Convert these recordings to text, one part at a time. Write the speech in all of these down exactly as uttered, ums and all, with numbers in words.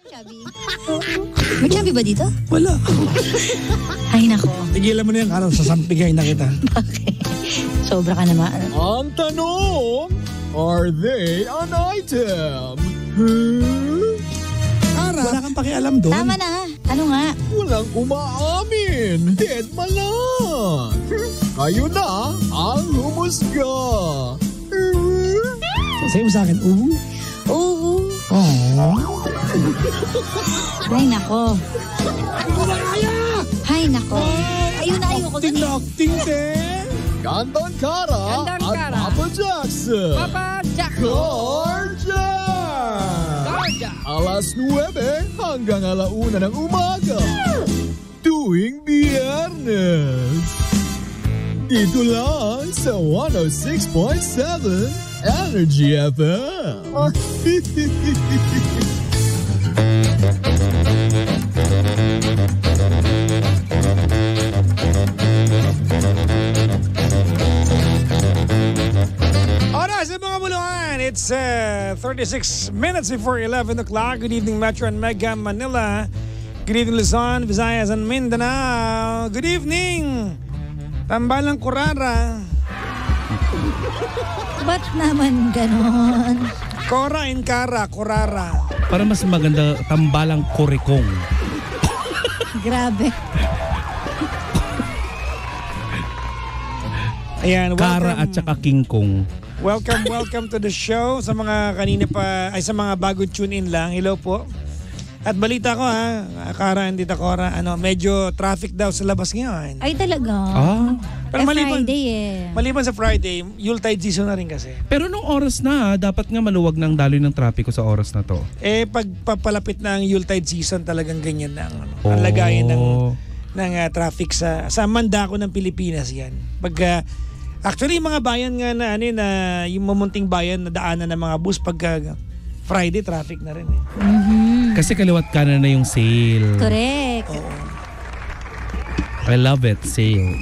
Chubby. May chubby ba dito? Wala. Ay, nako. Tigilan mo na yan, Carol. Sasampigay na kita. Okay. Sobra ka naman. Ang tanong, are they an item? Huh? Cara, wala kang pakialam doon. Tama na. Ano nga? Walang umaamin. Dead malang. Kayo na ang humusga. Sa'yo sa akin, uhu. Oo. Oh. Ay, nako. Wala kaya! Ay, nako. Ayun na, ayoko Acting dun na eh. acting, te. Gandon Cara Gandon at Cara. Papa Jackson. Papa Jackson. Georgia! Georgia. Alas nuwebe hanggang alauna ng umaga. Tuwing Biyernes. Dito lang sa one oh six point seven Energy F M. Oras sa mga buluhan. It's uh, thirty-six minutes before eleven o'clock. Good evening, Metro and Mega Manila. Good evening, Luzon, Visayas, and Mindanao. Good evening, Tambalang Kurara. Ba't naman ganon? Cora and Cara, Kurara. Para mas maganda, Tambalang Kurikong. Grabe. Ayan, Cara at saka King Kong. Welcome, welcome to the show. Sa mga kanina pa, ay sa mga bago tune in lang, hello po. At balita ko ha, Cara and Tita Cora, ano, medyo traffic daw sa labas ngayon. Ay, talaga. Ah. Eh, Pero maliban, Friday eh. maliban sa Friday, Yuletide season na rin kasi. Pero nung oras na, dapat nga maluwag ng daloy ng trapiko sa oras na to. Eh, pag papalapit na ang Yuletide season, talagang ganyan na ang, ano, ang Oh. lagayan ng, ng uh, traffic sa, sa mandako ng Pilipinas yan. Pag, uh, actually, yung mga bayan nga na, ano, na yung mamunting bayan na daanan ng mga bus, pag uh, Friday, traffic na rin eh. Mm-hmm. Kasi kaliwat kanan na yung sale. Correct. Oo. I love it, sale.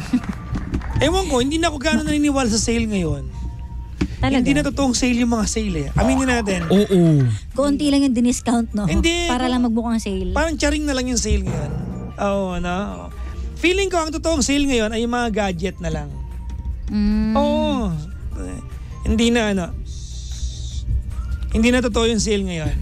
Ewan ko, hindi na ako gano'n naniniwala sa sale ngayon. Talaga. Hindi na totoong sale yung mga sale eh. Aminin natin. Oo. Konti lang yung diniscount, no? Hindi. Para lang magbukang sale. Parang charing na lang yung sale ngayon. Oo, ano. Feeling ko ang totoong sale ngayon ay yung mga gadget na lang. Mm. Oo. Eh, Hindi na ano. Hindi na totoo yung sale ngayon.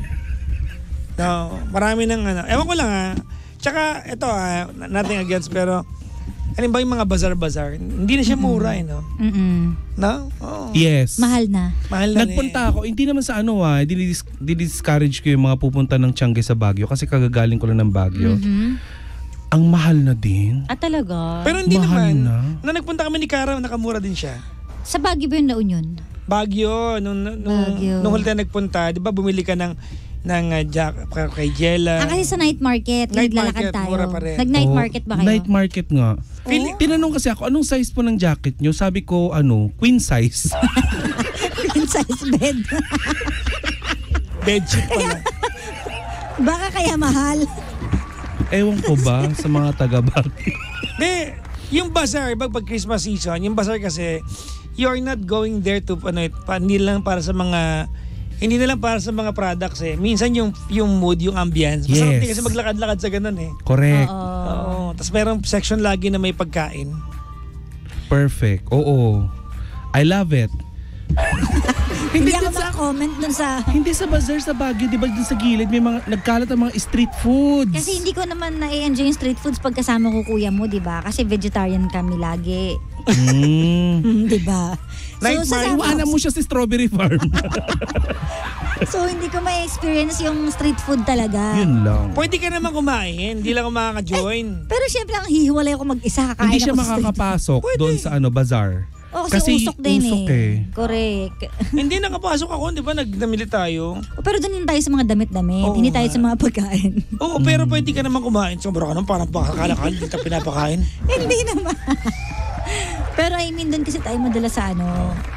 No, marami ng ano. Ewan ko lang ha. Tsaka ito ha, nothing against pero alin ba yung mga bazaar-bazaar? Hindi na siya mura eh, no? Mm-mm. No? Oo. Yes. Mahal na. Mahal na Nagpunta ako, hindi naman sa ano ah, didis- didiscourage ko yung mga pupunta ng Tiangge sa Baguio kasi kagagaling ko lang ng Baguio. Mhm. Ang mahal na din. Ah, talaga? Pero hindi Mahal naman. na. Na nagpunta kami ni Cara, nakamura din siya. Sa Baguio ba yung La Union? Baguio, nung, nung, Baguio. nung huli tayo nagpunta, di ba bumili ka ng, ng uh, jack, kay Jella. Ah, kasi sa night market. Night Naglalakad market, tayo. mura pa rin. Nag-night Oo, market ba kayo? Night market nga. Feeling- Tinanong kasi ako, anong size po ng jacket nyo? Sabi ko, ano, queen size. Queen size bed. Bedsheet pala. Baka kaya mahal. Ewan ko ba sa mga taga-Baguio? Di, yung bazaar, pag, pag Christmas season, yung bazaar kasi, you're not going there to, ano, pa, hindi lang para sa mga, hindi na lang para sa mga products eh. Minsan yung yung mood, yung ambience. Masarap Yes. din kasi maglakad-lakad sa ganun eh. Correct. Oo. Oo. Tapos merong section lagi na may pagkain. Perfect. Oo. I love it. Hindi Hindi ako din sa, maka-comment dun sa... hindi sa bazaar sa Baguio, di ba dun sa gilid may mga nagkalat ang mga street foods. Kasi hindi ko naman na-enjoy yung street foods pag kasama ko kuya mo, di ba? Kasi vegetarian kami lagi. Mm. di ba? Night So, market. sasama- Iwanan mo siya sa Strawberry Farm. so hindi ko ma-experience yung street food talaga. Yun lang. Pwede ka naman kumain, hindi lang ako makaka-join. Pero syempre ang hihiwalay ako mag-isa, kakain Hindi siya ako sa street food. makakapasok doon sa ano bazaar. Oh, kasi, Kasi usok din usok eh. eh. Correct. Hindi nakapasok ako, di ba? Nagdamili tayo. Oh, pero doon din tayo sa mga damit-damit. Oo hindi tayo nga. sa mga pagkain. Oo, pero pwede ka naman kumain. Sobra ka naman, parang pakakala-kala, hindi ka pinapakain. hindi naman. pero I mean, doon kasi tayo madala sa ano.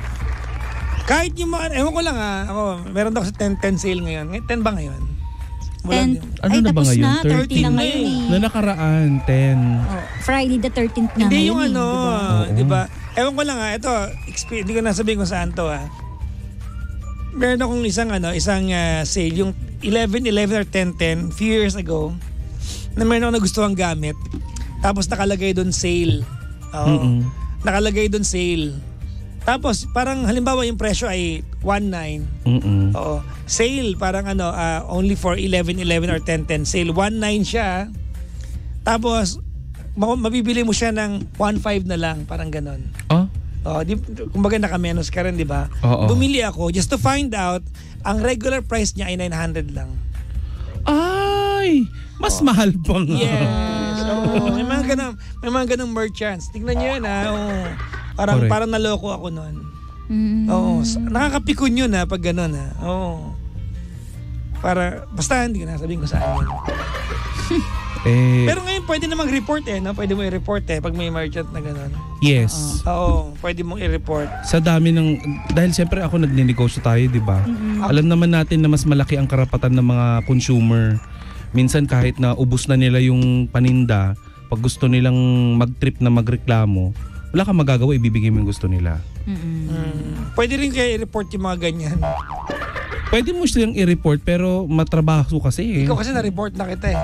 Kahit yung mga, ewan ko lang ha, ako, meron daw sa ten ten sale ngayon. Ngay- ten ba ngayon? ten. din. Ano Ay, na ba tapos ngayon? na. thirty thirteen na na ngayon eh. eh. Na nakaraan, ten. Oh, Friday the thirteenth na Hindi ngayon yung eh, ano, di ba? Oo. di ba? Ewan ko lang ha, ito, exp- hindi ko nasabihin kung saan to ha. meron akong isang ano, isang ah, sale, yung eleven eleven or ten ten, few years ago, na meron akong nagustuhang gamit. Tapos nakalagay doon sale. Oo. Mm-mm. Nakalagay doon sale. Tapos parang halimbawa yung presyo ay one nine. Mm-mm. Oo. Sale parang ano, ah, only for eleven eleven or ten ten. Sale one nine siya. Tapos ma- mabibili mo siya ng one five na lang, parang ganon. Oh? Oh, di, kumbaga nakamenos ka rin, di ba? Oo. Bumili ako just to find out ang regular price niya ay nine hundred lang. Ay! Mas mahal pa nga. Yes. So, may mga ganang may mga ganang merchants. Tingnan niyo 'yan, ha. Oh. Parang Correct. parang naloko ako noon. Mm. Oo, s- nakakapikon 'yun, ha, pag gano'n, ha. Oo. Para basta hindi ko na sabihin ko saan. Eh, Pero ngayon pwede namang report eh, no? Pwede mo i-report eh pag may merchant na gano'n. yes. Oo, pwede mong i-report. Sa dami ng, dahil siyempre ako nagninegosyo tayo, di ba? Alam naman natin na mas malaki ang karapatan ng mga consumer. Minsan kahit na ubos na nila yung paninda, pag gusto nilang mag-trip na magreklamo, wala kang magagawa, ibibigay mo yung gusto nila. Mm-mm. Mm. Pwede rin kaya i-report yung mga ganyan. Pwede mo silang i-report pero matrabaho kasi eh. Ikaw kasi na-report na kita eh.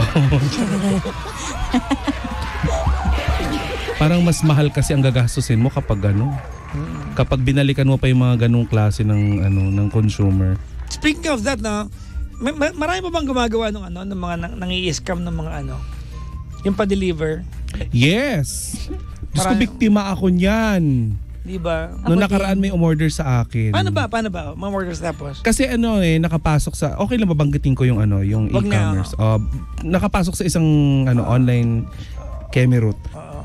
Parang mas mahal kasi ang gagastusin mo kapag ano. Kapag binalikan mo pa yung mga ganung klase ng ano ng consumer. Speaking of that, no, may, may, marami pa bang gumagawa ng ano, ng mga nang, nangi-scam ng mga ano, yung pa-deliver, Yes. Diyos ko, Marami- biktima ako niyan. di ba? Noong nakaraan may umorder sa akin. Paano ba? Paano ba? Mga orders tapos. Kasi ano eh, nakapasok sa, okay lang babanggitin ko yung ano, yung Wag na, e-commerce. Uh, nakapasok sa isang ano online Kemerut. Oo.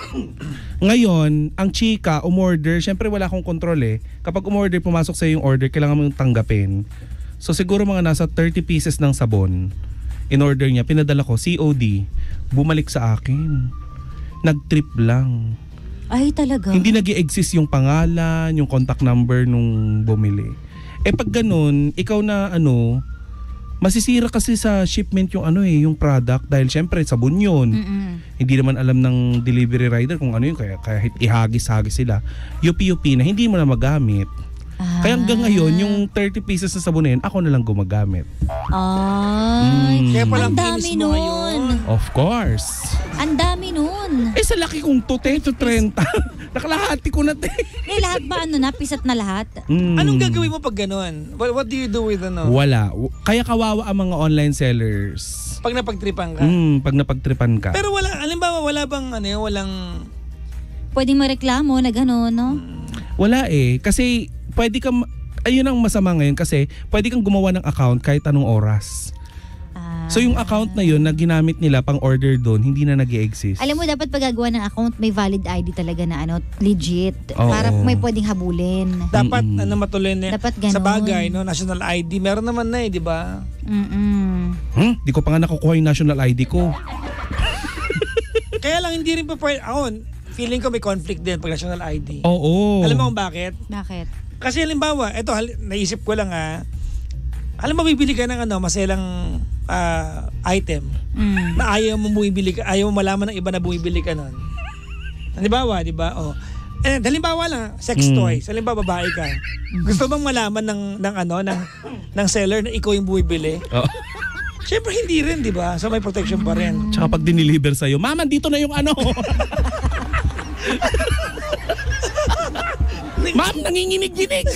Ngayon, ang chika, umorder, syempre wala akong kontrol eh. Kapag umorder, pumasok sa yung order, kailangan mo yung tanggapin. So siguro mga nasa thirty pieces ng sabon. In-order niya, pinadala ko, C O D, bumalik sa akin. Nag-trip lang. Ay, talaga? Hindi nag-i-exist yung pangalan, yung contact number nung bumili. Eh pag ganun, ikaw na ano, masisira kasi sa shipment yung ano eh, yung product dahil syempre sabon yun. Mm-mm. Hindi naman alam ng delivery rider kung ano yun, kaya, kaya ihagis-hagis sila. U P U P na hindi mo na magamit. Ah. Kaya hanggang ngayon, yung thirty pieces na sabon na yun, ako na lang gumagamit. Ay. Mm. Kaya palang Ang dami kinis mo ngayon. nun. Of course. Ang dami nun. Eh sa laki kong tute, to thirty. Nakalahati ko na te. Eh, lahat ba ano na? Pisat na lahat? Mm. Anong gagawin mo pag ganun? What, what do you do with ano? Wala. Kaya kawawa ang mga online sellers. Pag napagtripan ka? Mm, pag napagtripan ka. Pero wala, alimbawa wala bang ano yun, walang... Pwedeng mareklamo na gano'n, no? Wala eh. Kasi pwede kang, ayun ang masama ngayon kasi pwede kang gumawa ng account kahit anong oras. Ah. So yung account na yun na ginamit nila pang order doon, hindi na nag-i-exist. Alam mo, dapat pagagawa ng account, may valid I D talaga na ano, legit. Oo. Para may pwedeng habulin. Dapat Mm-mm. ano matuloy na Dapat ganun. sa bagay, no? National I D. Meron naman na eh, di ba? Mm-mm. Hmm? Di ko pa nga nakukuha yung national I D ko. Kaya lang hindi rin pa pwede. Ako, feeling ko may conflict din pag national I D. Oo. Alam mo kung bakit? Bakit? Kasi halimbawa, eto, hal- naisip ko lang ah, alam mo, bibili ka ng ano, maselang ah, item Mm. na ayaw mo bumibili ka, ayaw mo malaman ng iba na bumibili ka nun. Halimbawa, di ba? Oh. Eh, halimbawa lang, sex Mm. toys. Halimbawa, babae ka. Gusto bang malaman ng, ng ano, ng, ng seller na ikaw yung bumibili? Oo. Siyempre, hindi rin, di ba? So, may protection pa rin. Tsaka pag diniliver sa'yo, Mama, dito na yung ano. Ma'am, nanginginig-ginig.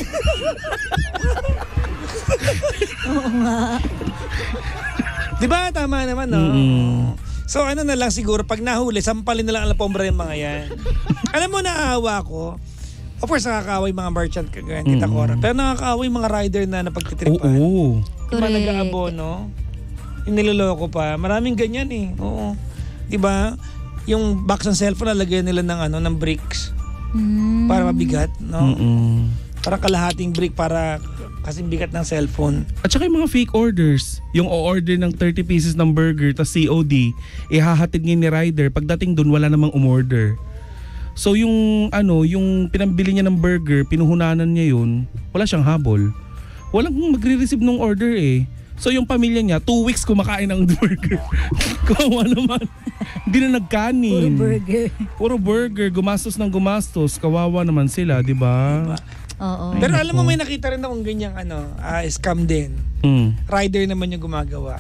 Di ba? Tama naman, no? Mm. So, ano na lang siguro, pag nahuli, sampalin na lang ang lapombra yung mga yan. Alam mo, naaawa ko. Of course, nakakaawa yung mga merchant kagaya Tita Mm. Cora. Pero nakakaawa yung mga rider na napagtitripan. Oo. Yung mga nag-aabono. Yung niloloko pa. Maraming ganyan eh. Oo. Di ba? Yung box ng cellphone, nalagyan nila ng, ano, ng bricks. Mm. Para mabigat, no? Mm-mm. Para kalahating brick para kasing bigat ng cellphone. At saka yung mga fake orders, yung o-order ng thirty pieces ng burger tas C O D, ihahatid ngayon ni rider, pagdating dun wala namang umorder. So yung ano, yung pinambili niya ng burger, pinuhunanan niya yun, wala siyang habol. Walang magre-receive ng order eh. So yung pamilya niya, two weeks kumakain ng burger. Kawawa naman. Hindi na nagkanin. Puro burger. Puro burger. Gumastos ng gumastos. Kawawa naman sila, di ba? Oo. Pero alam mo, may nakita rin akong ganyang ano, ah, scam din. Mm. Rider naman yung gumagawa.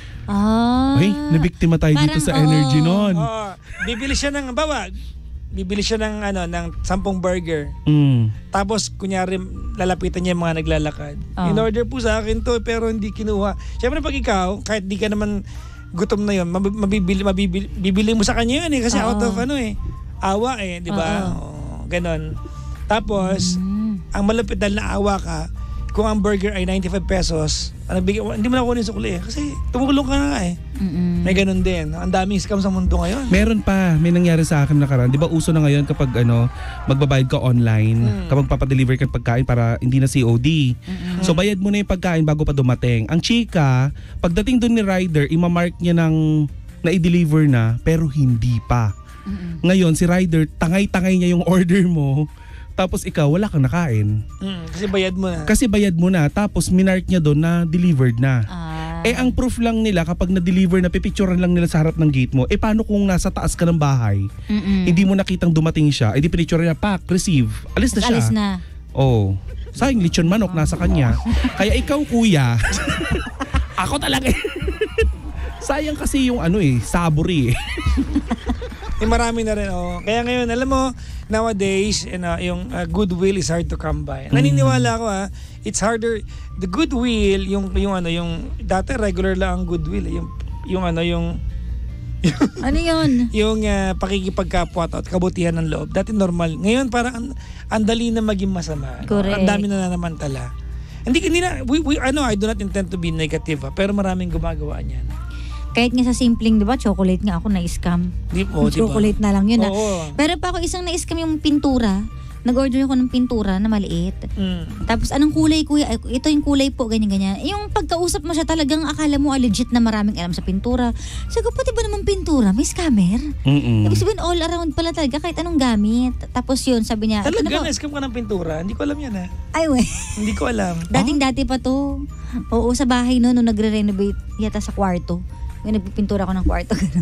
Ah. Ay, nabiktima tayo dito Parang, sa oo. energy nun. Oo. Bibili siya ng, bawa, bibili siya ng, ano, ng sampung burger. Mm. Tapos, kunyari, lalapitan niya yung mga naglalakad. Oh. In order po sa akin to, pero hindi kinuha. Siyempre, pag ikaw, kahit di ka naman gutom na yun, mab- mabibili, mabibili, bibili mo sa kanya yun eh. Kasi Oo. out of ano eh, awa eh, di ba? Oo. Oo, ganon. Tapos, Mm. ang malapit dahil na awa ka, kung ang burger ay ninety-five pesos, ano, bigyan, hindi mo na kunin sa kuli eh. Kasi tumulong ka na nga eh. Mm-mm. May ganun din. Ang daming scam sa mundo ngayon. Meron pa, may nangyari sa akin nakaraan. Di ba uso na ngayon kapag ano, magbabayad ka online, Mm. kapag papadeliver ka ng pagkain para hindi na C O D. So bayad mo na yung pagkain bago pa dumating. Ang chika, pagdating doon ni rider, imamark niya ng na-deliver na, pero hindi pa. Mm-mm. Ngayon, si rider, tangay-tangay niya yung order mo, tapos ikaw, wala kang nakain. Mm, kasi bayad mo na. Kasi bayad mo na, tapos minark niya doon na delivered na. Ah. Eh ang proof lang nila kapag na-deliver na, pipicturean lang nila sa harap ng gate mo, eh paano kung nasa taas ka ng bahay, Mm-mm. hindi mo nakitang dumating siya, eh di pinicture niya, pack, receive, alis na siya. Alis na. Oh, sayang lechon manok nasa kanya. Kaya ikaw kuya, ako talaga eh. Sayang kasi yung ano eh, saburi eh. Eh, marami na rin. Oh. Kaya ngayon, alam mo, nowadays, you know, yung uh, goodwill is hard to come by. Naniniwala ako ha, it's harder, the goodwill, yung, yung ano, yung, dati regular lang ang goodwill. Eh. Yung, yung ano, yung, Ano yun? yung uh, pakikipagkapwa at kabutihan ng loob. Dati normal. Ngayon, parang ang, ang dali na maging masama. No? Correct. Ang dami na nanamantala. Hindi, hindi na, we, we, ano, I do not intend to be negative ha, pero maraming gumagawa niyan. Kahit nga sa simpleng, di ba, chocolate nga ako na-scam. Di po, di ba? Chocolate na lang yun. ah. Oo. Pero pa ako isang na-scam yung pintura. Nag-order ako ng pintura na maliit. Mm. Tapos anong kulay kuya? Ay, ito yung kulay po, ganyan-ganyan. Yung pagkausap mo siya talagang akala mo ah, legit na maraming alam sa pintura. Sabi ko, pati ba naman pintura? May scammer? Mm-mm. Ibig sabihin all around pala talaga kahit anong gamit. Tapos yun, sabi niya. Talaga, "Ano ba?" na-scam ka ng pintura? Hindi ko alam yan ha. Ay we. Hindi ko alam. Dating-dati pa to. Oo, sa bahay no, nung nagre-renovate yata sa kwarto. May nagpipintura ko ng kwarto. Ganun.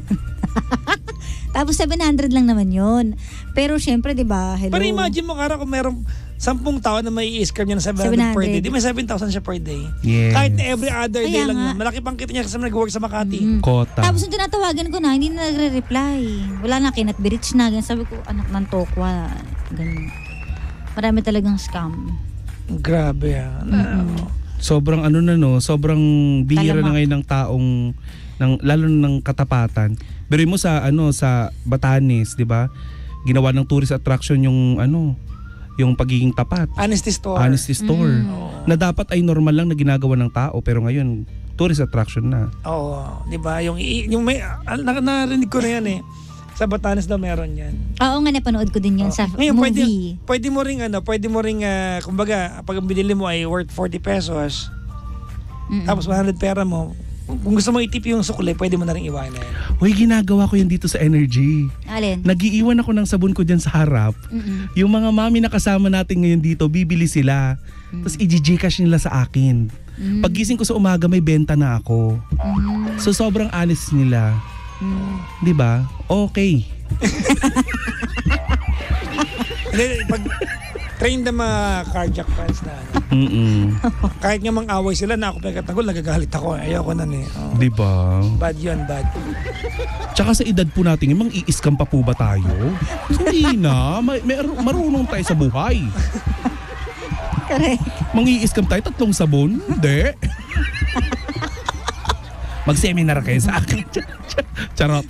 Tapos seven hundred lang naman yun. Pero syempre, di ba, hello. Pero imagine mo, Kara, kung merong sampung tao na may i-scam niya ng seven hundred per day. Di may seven thousand siya per day. Yes. Kahit every other day Kaya lang nga. yun. Malaki pang kita niya kasi nag-work sa Makati. Mm. Kota. Tapos yung tinatawagan ko na, hindi na nagre-reply. Wala na, kinat-birich na. Ganun. Sabi ko, anak ng tokwa. Ganun. Marami talagang scam. Grabe ah. Mm-mm. Sobrang ano na no, sobrang bihira Talamak. na ngayon ng taong ng lalo na ng katapatan. Pero mo sa ano sa Batanes, 'di ba? Ginawa ng tourist attraction yung ano, yung pagiging tapat. Honesty store. Honesty store. Mm. Na dapat ay normal lang na ginagawa ng tao pero ngayon tourist attraction na. Oo. Di ba? Yung, i- yung may, ah, na, narinig ko na yan eh. Sa Batanes daw meron yan. Oo nga, napanood ko din yan sa Ngayon, pwede, movie. pwede mo ring ano, pwede mo ring, ah, kumbaga, pag ang binili mo ay worth forty pesos, Mm-mm. tapos one hundred pera mo, kung gusto mo itip yung sukli, pwede mo na rin iwanan. Hoy, ginagawa ko yan dito sa Energy. Alin? Nagiiwan ako ng sabon ko diyan sa harap. Mm-mm. Yung mga mami na kasama natin ngayon dito, bibili sila. Tapos i-gcash nila sa akin. Mm. Paggising ko sa umaga, may benta na ako. Mm. So sobrang honest nila. Mm. 'Di ba? Okay. Hindi, pag train na mga carjack fans na ano, Mm. kahit nga mang-away sila na ako pagkatagol, nagagalit ako. Ayoko na eh. Oh. 'Di ba? Bad yun, bad. Tsaka sa edad po natin, mang i-scam pa po ba tayo? Hindi na. May, may, marunong tayo sa buhay. Correct. Mang i-scam tayo tatlong sabon? Hindi. Mag-seminar kayo sa akin. Charot.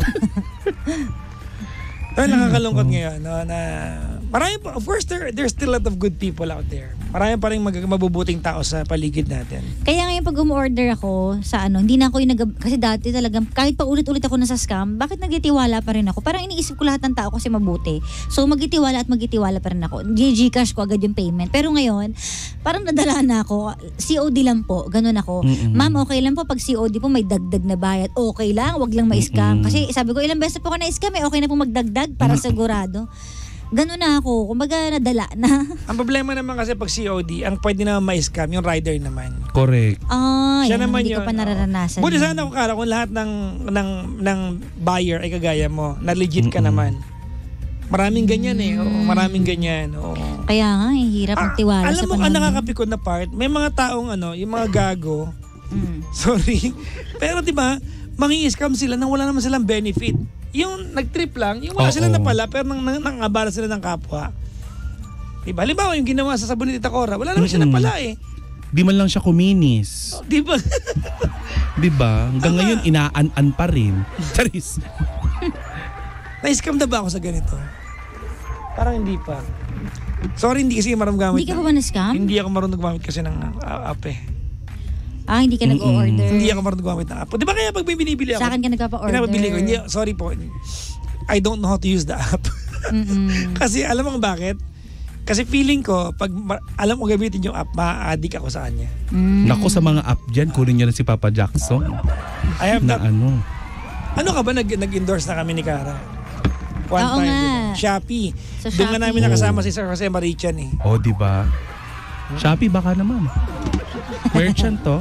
Pero nakakalungkot ngayon no, na marami pa, of course there there's still a lot of good people out there. Marami pa rin mag, mabubuting tao sa paligid natin. Kaya ngayon pag umorder ako sa ano, hindi na ako yung nag... Kasi dati talagang, kahit pa ulit-ulit ako nasa scam, bakit nagtitiwala pa rin ako? Parang iniisip ko lahat ng tao kasi mabuti. So magtitiwala at magtitiwala pa rin ako. Gcash ko agad yung payment. Pero ngayon, parang nadala na ako. C O D lang po. Ganun ako. Mm-mm. Ma'am, okay lang po pag C O D po may dagdag na bayad. Okay lang, wag lang ma-scam. Mm-mm. Kasi sabi ko, ilang beses po ako na-scam eh. Okay na po magdagdag para sigurado. Ganun na ako. Kumbaga nadala na. Ang problema naman kasi pag C O D, ang pwede naman ma-scam, yung rider naman. Correct. Ah, Siya yan, naman hindi yun. ko pa nararanasan. Buti yun. sana kung kala kung lahat ng, ng, ng buyer ay kagaya mo, na legit ka Mm-mm. naman. Maraming ganyan eh. Oo, maraming ganyan. Oo. Kaya nga, eh, hirap Ah, magtiwala alam sa mo, ang panahon. nakakapikon na part, may mga taong ano, yung mga gago, Mm. sorry, pero di ba, mangi-scam sila nang wala naman silang benefit. Yung nag-trip lang, yung wala Oo. sila na pala, pero nang, nang, nangabala sila ng kapwa. Diba? Halimbawa, yung ginawa sa sabon ni Tita Cora, wala naman siya na Mm-mm. pala eh. Di man lang siya kuminis. Di ba? Di ba? Hanggang Tama. ngayon, inaan-an pa rin. Charis. Na-scam na ba ako sa ganito? Parang hindi pa. Sorry, hindi kasi marunong gamit. Hindi ka ng- pa ba na-scam? Hindi ako marunong gumamit kasi ng uh, app eh. Ah, hindi ka nag-o-order. Hindi ako marunong gumamit ng app. Di ba kaya pag may binibili ako? Sa akin ka nagpapa-order. Pinapabili ko. Hindi, sorry po. I don't know how to use the app. Mm-mm. Kasi alam mo kung bakit? Kasi feeling ko, pag ma- alam mo gamitin yung app, ma-addict ako sa kanya. Mm. Naku, sa mga app dyan, kunin nyo na si Papa Jackson. I have Na not. ano. Ano ka ba? Nag, nag-endorse na kami ni Cara. One Oo time. nga. diba? Shopee. Sa Doon nga Shopee. namin nakasama si Sir Jose Marichan eh. O, di ba? Shopee baka naman. Merchant to.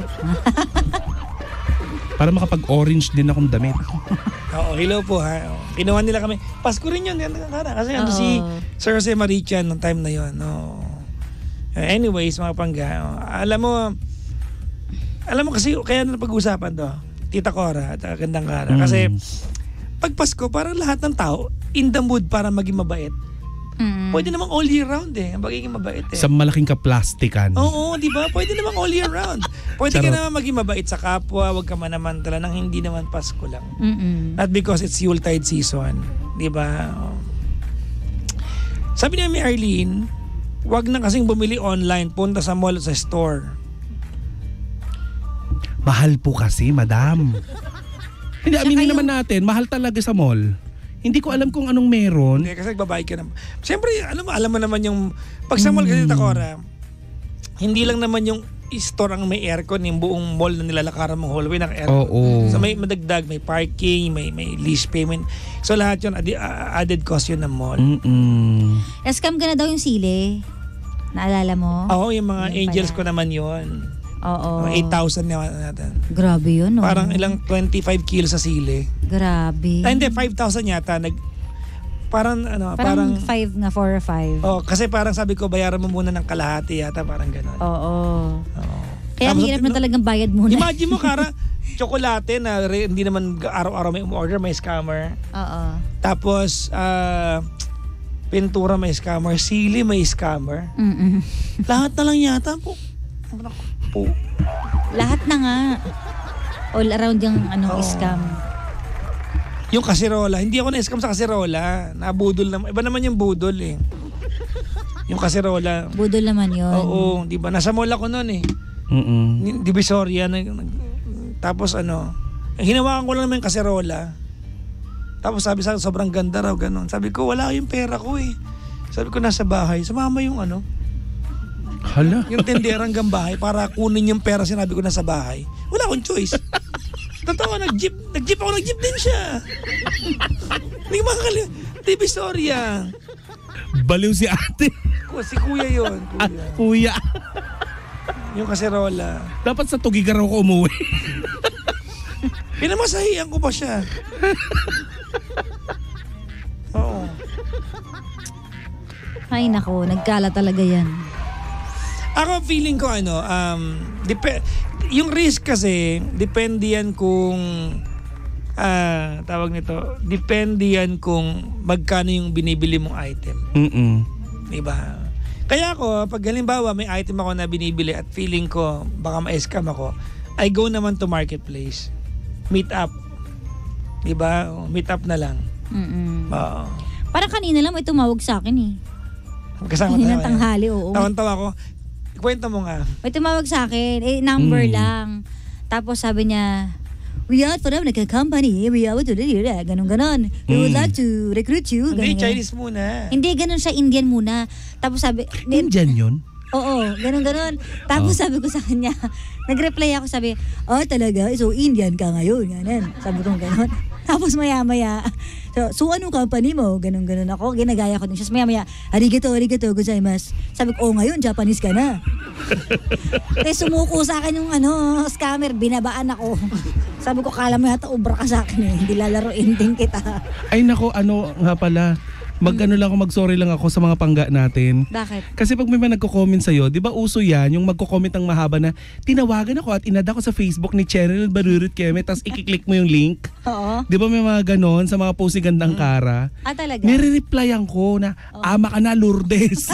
Para makapag-orange din akong damit. Oo, hello po ha. Oo. Kinuha nila kami. Pasko rin yun. Yan, Cara. Kasi ano Oo. si Sir Jose Marichan nung time na yun. No. Anyways, mga pangga. oh, Alam mo, alam mo kasi kaya na pag-usapan to. Tita Cora at uh, Gandang Cara. Kasi Mm. pag Pasko, parang lahat ng tao in the mood para maging mabait. Mm. Pwede namang all year round eh. Ang pagiging mabait eh. Sa malaking kaplastikan. Oo, di ba? Pwede namang all year round. Pwede ka Charot. naman maging mabait sa kapwa, wag ka manamantala nang hindi naman Pasko lang. Mm-mm. Not because it's Yuletide season. Di ba? Sabi niya ni Arlene, wag na kasing bumili online, punta sa mall o sa store. Mahal po kasi, madam. Hindi, aminin yung- naman natin, mahal talaga sa mall. Hindi ko alam kung anong meron. Hindi, kasi nagbabayad ka naman. Siyempre, alam mo, alam mo naman yung, pag sa mall kasi Takora, hindi lang naman yung store ang may aircon, yung buong mall na nilalakaran mong hallway naka-aircon. Oo. So may madagdag, may parking, may may lease payment. So lahat yun, adi- uh, added cost yun ng mall. Mm-mm. Scam ka na daw yung sili. Naalala mo? Oo, yung mga Yun angels pala. ko naman yun. Oo. Mga eight thousand naman natin. Grabe yun, no? Parang ilang twenty-five kilos sa sili. Grabe. Ah, hindi, five thousand yata. Nag, parang ano, Parang parang, five nga, four or five. oh, kasi parang sabi ko, bayaran mo muna ng kalahati yata, parang gano'n. Oo. Oo. Kaya ang Tapos, hirap na no, talagang bayad muna. Imagine mo, Kara, tsokolate na re, hindi naman araw-araw may umorder, may scammer. Oo. Tapos, ah, pintura may scammer, sili may scammer. Mm-mm. Lahat na lang yata po. po. Lahat na nga. All around yung ano, Oo. scam. Yung kasirola, hindi ako na-scam sa kasirola. Nabudol naman. Iba naman yung budol eh. Yung kasirola. Budol naman yun. Oo, di ba? Nasa mall ako noon eh. Mm-mm. Divisoria. Nag, nag, tapos ano, hinawakan ko lang naman yung kasirola. Tapos sabi sa akin, sobrang ganda raw, ganun. Sabi ko, wala yung pera ko eh. Sabi ko, nasa bahay. Sumama yung ano, Hala. yung tendera hanggang bahay para kunin yung pera, sinabi ko nasa bahay. Wala akong choice. Totoo, nag-jeep. Nag-jeep ako, nag-jeep din siya. Hindi ko makakalimutan. Divisoria. Baliw si ate. Ku- Si kuya yun. Ah, Kuya. kuya. Yung kaserola. Dapat sa Tugigar ako umuwi. Pinamasahihan ko pa siya. Oo. Ay nako, nagkala talaga yan. Ako feeling ko ano, um, dep- yung risk kasi, depende yan kung, ah, tawag nito, depende yan kung magkano yung binibili mong item. Mm-mm. Diba? Kaya ako, pag halimbawa may item ako na binibili at feeling ko baka ma-scam ako, I go naman to marketplace. Meet up. Diba? O, meet up na lang. Mm-mm. Oo. Parang kanina lang may tumawag sa akin eh. Kasama Kaninang tayo. tanghali, oo. Tawan-tawa ko. Kwento mo nga. May tumawag sa akin, eh, number Mm. lang. Tapos sabi niya, we are from a company, we are to the ganun ganon. We would Mm. like to recruit you. Hindi, Ganun, Chinese muna. Hindi, ganun siya, Indian muna. Tapos sabi, Indian yun? oo, ganun ganon. Tapos Oh. sabi ko sa kanya, nag-reply ako, sabi, oh talaga, so Indian ka ngayon. Ganun. Sabi ko ganun. Tapos maya-maya, so, so anong company mo? Ganun-ganun ako. Ginagaya ko din siya. Maya-maya, arigato, arigato, gozaimasu. Sabi ko, oh ngayon, Japanese ka na. Kaya sumuko sa akin yung ano, scammer, binabaan ako. Sabi ko, kala mo yata ubra ka sa akin eh. Hindi lalaroin din kita. Ay nako, ano nga pala. Mag-ano lang ako, mag-sorry lang ako sa mga pangga natin. Bakit? Kasi pag may mga nagko-comment sa'yo, di ba uso yan, yung magko-comment ng mahaba na tinawagan ako at inad ako sa Facebook ni Cheryl Barurut Keme, tapos ikiklik mo yung link. Oo. Di ba may mga ganon sa mga post ni Gandang Kara? Ah, talaga? Nire-replyan ko na, ama ka na Lourdes.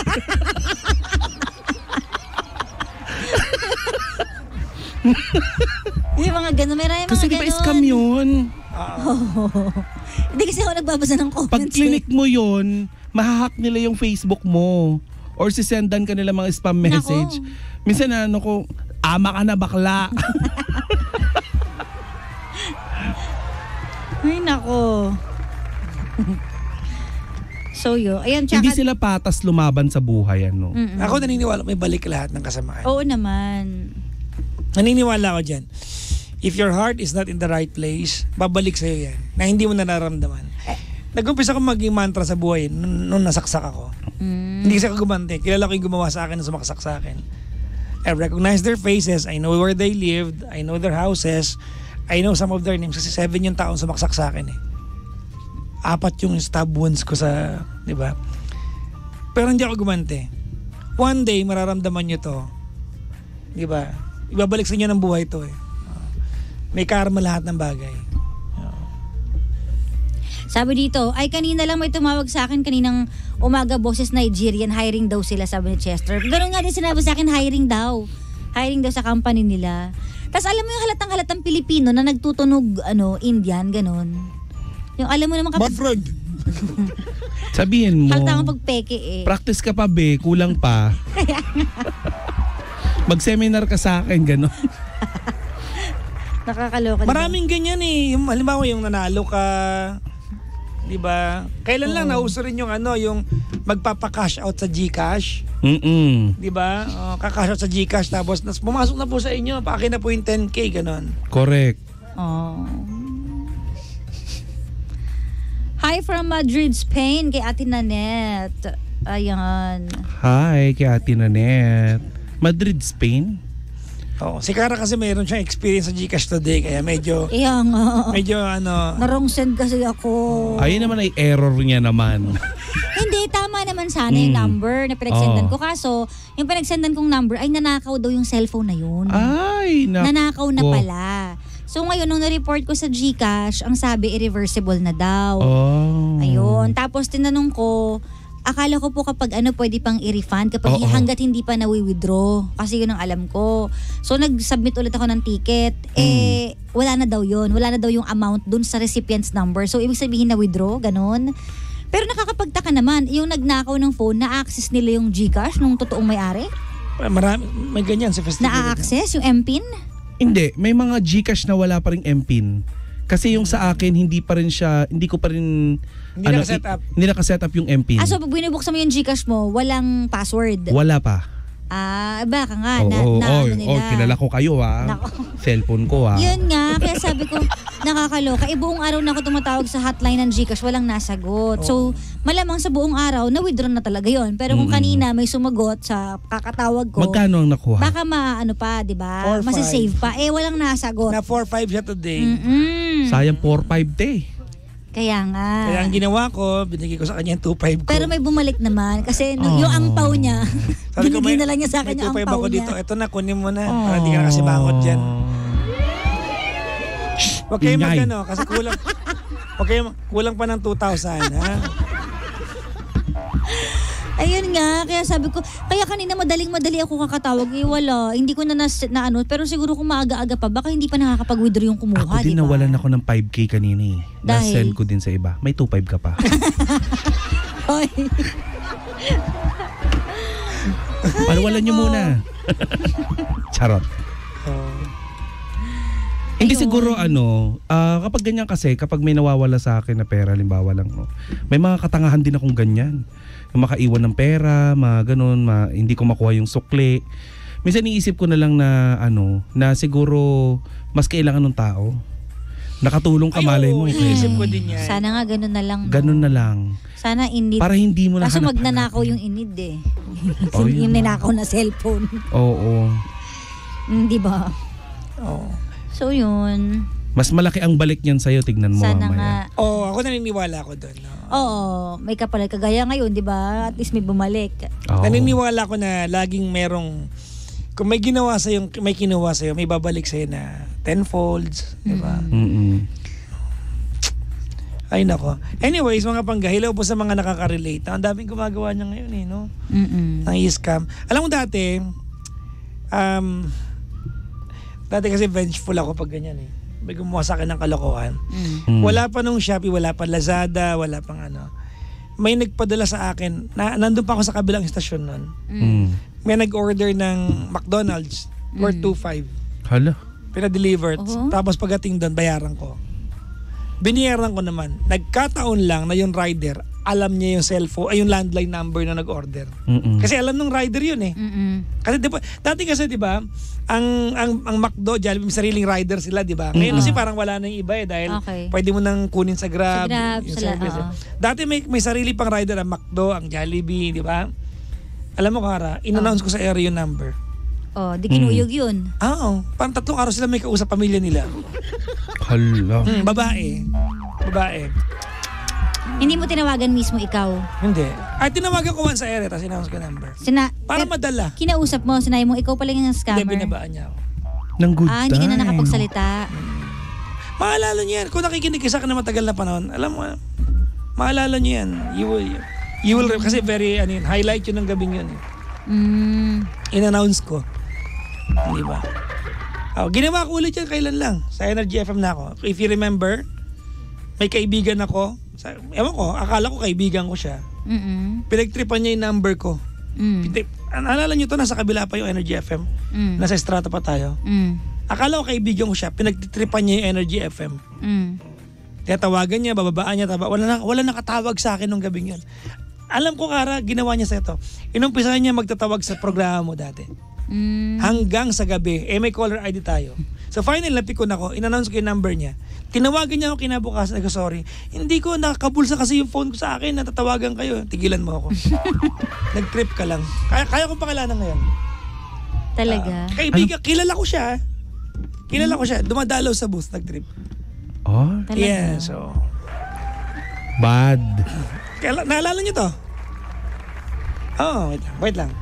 Yung mga gano'n, may mga Kasi di ba gano'n. scam yun? Oo. Hindi kasi ako nagbabasa ng comments. Pag clinic mo yun, mahahack nila yung Facebook mo. Or sisendan ka nila mga spam message. Nako. Minsan na ano ko, ama ka na bakla. Ay, nako. So yun, ayan, tsaka... Hindi sila patas lumaban sa buhay, ano. Mm-mm. Ako naniniwala may balik lahat ng kasamaan. Oo naman. Naniniwala ako dyan. If your heart is not in the right place, babalik sa'yo yan. Na hindi mo nararamdaman. Nag-umpisa ko maging mantra sa buhay nung, nung nasaksak ako. Mm. Hindi kasi ako gumante. Kilala ko yung gumawa sa akin na sumaksak sa akin. I recognize their faces. I know where they lived. I know their houses. I know some of their names. Kasi seven yung taong sumaksak sa akin eh. Apat yung stab wounds ko sa, di ba? Pero hindi ako gumante. One day, mararamdaman nyo to. Di ba? Ibabalik sa inyo ng buhay to eh. May karma lahat ng bagay. Sabi dito, ay kanina lang may tumawag sa akin kaninang umaga, boses Nigerian, hiring daw sila, sabi ni Chester. Ganun nga din sinabi sa akin, hiring daw. Hiring daw sa company nila. Tapos alam mo yung halatang halatang Pilipino na nagtutunog ano, Indian, ganun. Yung alam mo naman kapag... Bafrog! Sabihin mo, Halatang pagpeke eh. practice ka pa be, kulang pa. Mag-seminar ka sa akin, gano'n. Nakakaloka. Maraming ganyan eh. Yung, halimbawa yung nanalo ka, di ba? Kailan lang nauso rin yung ano, yung magpapa-cash out sa GCash. Mm-mm. Di ba? Uh, kakash out sa GCash tapos nas, pumasok na po sa inyo, paki na po yung ten K, ganon. Correct. Oh. Hi from Madrid, Spain, kay Ate Nanette. Ayan. Hi, kay Ate Nanette. Madrid, Spain? Oh, si Kara kasi mayroon siyang experience sa GCash today kaya medyo Iya nga. medyo ano Narong send kasi ako. Ayun naman ay error niya naman. Hindi, tama naman sana yung Mm. number na pinagsendan Oo. ko. Kaso, yung pinagsendan kong number ay nanakaw daw yung cellphone na yun. Ay, naku. Nanakaw na pala. So ngayon, nung na-report ko sa GCash, ang sabi irreversible na daw. Oh. Ayun. Tapos tinanong ko, akala ko po kapag ano pwede pang i-refund kapag Oo. hanggat hindi pa nawi-withdraw. Kasi yun ang alam ko. So nag-submit ulit ako ng ticket. Eh, wala na daw yun. Wala na daw yung amount dun sa recipient's number. So ibig sabihin na-withdraw, ganun. Pero nakakapagtaka naman, yung nagnakaw ng phone, na-access nila yung GCash nung totoong may-ari? marami may ganyan sa festival. Na-access yung M P I N? Hindi, may mga GCash na wala pa ring M P I N. Kasi yung sa akin, hindi pa rin siya, hindi ko pa rin... Hindi naka-set up. Hindi naka-set up yung M P I N. Ah, so pag binubuksan mo yung GCash mo, walang password? Wala pa. Ah, baka nga, Oo, na, oo, na oo, ano nila. oo, kilala ko kayo ah. Nako. Cellphone ko ah. Yun nga, kaya sabi ko, nakakaloka. Eh, buong araw na ako tumatawag sa hotline ng GCash, walang nasagot. So, malamang sa buong araw, na-withdraw na talaga yon. Pero kung Mm-mm. kanina may sumagot sa kakatawag ko, Magkano ang nakuha? baka maano pa, di ba? Four, Masisave pa. Eh, walang nasagot. Na four five siya today. Mm-mm. Sayang four five te. Kaya nga. Kaya ang ginawa ko, binigay ko sa kanya yung two five ko. Pero may bumalik naman. Kasi no, Oh. yung angpaw niya, Sabi ko, binigay na lang niya sa may akin yung two five angpaw ako niya. dito. Ito na, kunin mo na. Para di ka na kasi bangot dyan. Huwag kayo Ingay. magano kasi kulang. Huwag kayo, kulang pa ng two thousand, ha? Ayun nga, kaya sabi ko, kaya kanina madaling-madali ako kakatawag, eh wala, hindi ko na nas, na ano, pero siguro kung maaga-aga pa, baka hindi pa nakakapag-withdraw yung kumuha, Ako din di ba? nawalan ako ng five K kanina eh. Dahil? Na-send ko din sa iba. May two five ka pa. Hoy. Palawalan nyo muna. Charot. Hindi Ayun. siguro ano, ah, kapag ganyan kasi, kapag may nawawala sa akin na pera, limbawa lang, no, may mga katangahan din akong ganyan. Yung makaiwan ng pera, mga ganun, ma, hindi ko makuha yung sukli. Minsan iisip ko na lang na ano, na siguro mas kailangan ng tao. Nakatulong ka, Ay, malay oo, mo. iniisip ko din yan. Sana nga ganun na lang. no? Ganun na lang. Sana inid. Para hindi mo na Kaso hanap- magnanakaw yung inid eh. Oh, yun yung na. ninakaw na cellphone. Oo. Mm, Di ba? Oo. So yun. Mas malaki ang balik niyan sa'yo, tignan mo Sana nga. mamaya. Oo, ako naniniwala ako doon. No? Oo, may kapalit kagaya ngayon, 'di ba? At least may bumalik. Oo. Naniniwala ko na laging merong, kung may ginawa sa'yo, may kinuha sa'yo, may babalik sa'yo na tenfolds, di ba? Mm-mm. Ay nako. Anyways, mga panggahilaw po sa mga nakaka-relate. Ang daming gumagawa niya ngayon eh, no? Mm. Nang i-scam. Alam mo dati, um, dati kasi vengeful ako pag ganyan eh. May gumawa sa akin ng kalokohan. Mm. Mm. Wala pa nung Shopee, wala pa Lazada, wala pang ano. May nagpadala sa akin, na, nandun pa ako sa kabilang istasyon nun. Mm. May nag-order ng McDonald's worth two five. Hala. Pinadeliver. Oo. Tapos pagdating doon, bayaran ko. Biniyaran ko naman. Nagkataon lang na yung rider, alam niya yung cellphone, ay yung landline number na nag-order. Mm-mm. Kasi alam nung rider yun eh. Mm. Kasi diba, dati kasi 'di ba, ang ang ang McDo, Jollibee, may sariling rider sila, 'di ba? Ngayon Mm. kasi parang wala na yung iba eh dahil Okay. pwede mo nang kunin sa Grab, Sa Grab, yung sila, service. eh. oo. Dati may may sarili pang rider ang McDo, ang Jollibee, 'di ba? Alam mo Kara, in-announce ko sa area yung number. Oh, di kinuyog yun. Ah, Oo, parang tatlong araw sila may kausap pamilya nila. Hala. Hmm, babae. Babae. Hindi mo tinawagan mismo ikaw. Hindi. Ay, tinawagan ko once sa area, tapos in-announce ko yung number. Sina Para eh, madala. kinausap mo, sinabi mo ikaw pala yung Hindi, scammer. binabaan niya ako. Nang good Ah, hindi ka na time. nakapagsalita. Maalala niyo yan. Kung nakikinig ka sa akin na matagal na panahon, alam mo, maalala niyo yan. You will, you will, kasi very, ano yun, highlight yun ng gabing yun. Mm. In-announce ko. Di ba? Oh, ginawa ko ulit yan kailan lang. Sa Energy F M na ako. If you remember, may kaibigan ako. Sa, ewan ko, akala ko kaibigan ko siya. Mm. Pinagtripan niya yung number ko. Mm. Pinag- Naalala niyo to, nasa kabila pa yung Energy F M. Mm. Nasa Estrata pa tayo. Mm. Akala ko kaibigan ko siya. Pinagtripan niya yung Energy F M. Mm. Tatawagan niya, bababaan niya, taba. Wala, na, wala nakatawag sa akin nung gabing yun. Alam ko, Kara, ginawa niya sa ito. Inumpisahan niya magtatawag sa programa mo dati. Mm. Hanggang sa gabi, eh may caller I D tayo. So final, napikon ako, in-announce ko yung number niya. Tinawagan niya ako kinabukasan, nag sorry, hindi ko nakakabulsa kasi yung phone ko sa akin, natatawagan kayo, tigilan mo ako. Nag-trip ka lang. Kaya, kaya ko pakilala ngayon. Talaga. Ah, kaibigan, kilala ko siya. Kilala ko siya, dumadalaw sa booth, nag-trip. Oh, Talaga. Yeah, so... bad. Kaya, naalala niyo to? Oo, oh, wait lang, wait lang.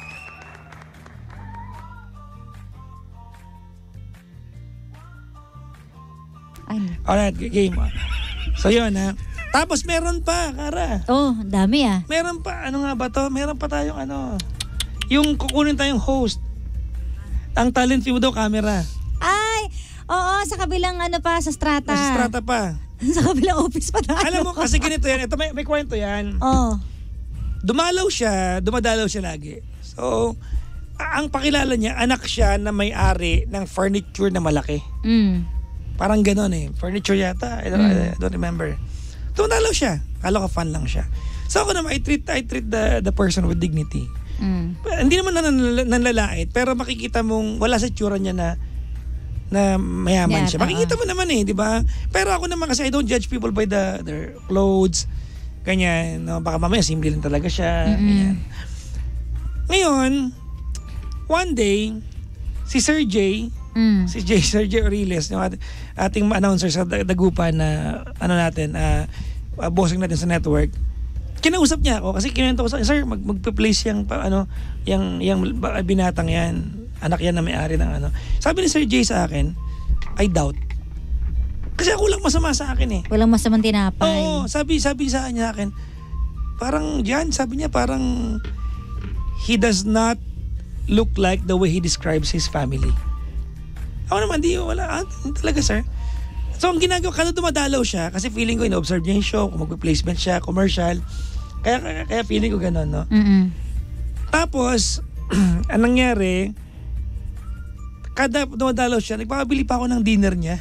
Ay. Alright, g- game. So yun ha. Tapos meron pa, Kara. Oh, dami ah. Meron pa, ano nga ba to? Meron pa tayong ano, yung kukunin tayong host. Ang talent view daw, camera. Ay, oo, sa kabilang ano pa, sa strata. Nasa strata pa. sa kabilang office pa tayo. Alam mo, kasi ganito yan. Ito, may, may kwento yan. Oh. Dumalaw siya, dumadalaw siya lagi. So, a- ang pakilala niya, anak siya na may-ari ng furniture na malaki. Mm. Parang ganon eh. Furniture yata. I don't, I don't remember. Dumadalaw siya. Kala ko fan lang siya. So ako naman, I treat, I treat the, the person with dignity. Mm. Hindi naman nan- nanlalait, pero makikita mong wala sa tsura niya na na mayaman Yeah, siya. oo. Makikita mo naman eh, di ba? Pero ako naman kasi I don't judge people by the their clothes. Ganyan. No? Baka mamaya simple lang talaga siya. Mm-mm. Ganyan. Ngayon, one day, si Sir J, Mm. si J, Sir J Oriles, yung ating, ating announcer sa Dag- Dagupan na ano natin, uh, uh, bossing natin sa network, kinausap niya ako kasi kinento ko sa sir, mag magpe-place yung pa- ano, yung yung ba- binatang yan, anak yan na may-ari ng ano. Sabi ni Sir J sa akin, I doubt. Kasi ako lang masama sa akin eh. Walang masamang tinapay. Oo, sabi sabi sa kanya akin, parang diyan, sabi niya parang he does not look like the way he describes his family. Ako naman, di, wala, ah, talaga sir. So ang ginagawa, kada dumadalaw siya, kasi feeling ko, in-observe niya yung show, kung mag-placement siya, commercial, kaya, kaya, kaya feeling ko gano'n, no? Mm-mm. Tapos, ang nangyari, kada dumadalaw siya, nagpapabili pa ako ng dinner niya.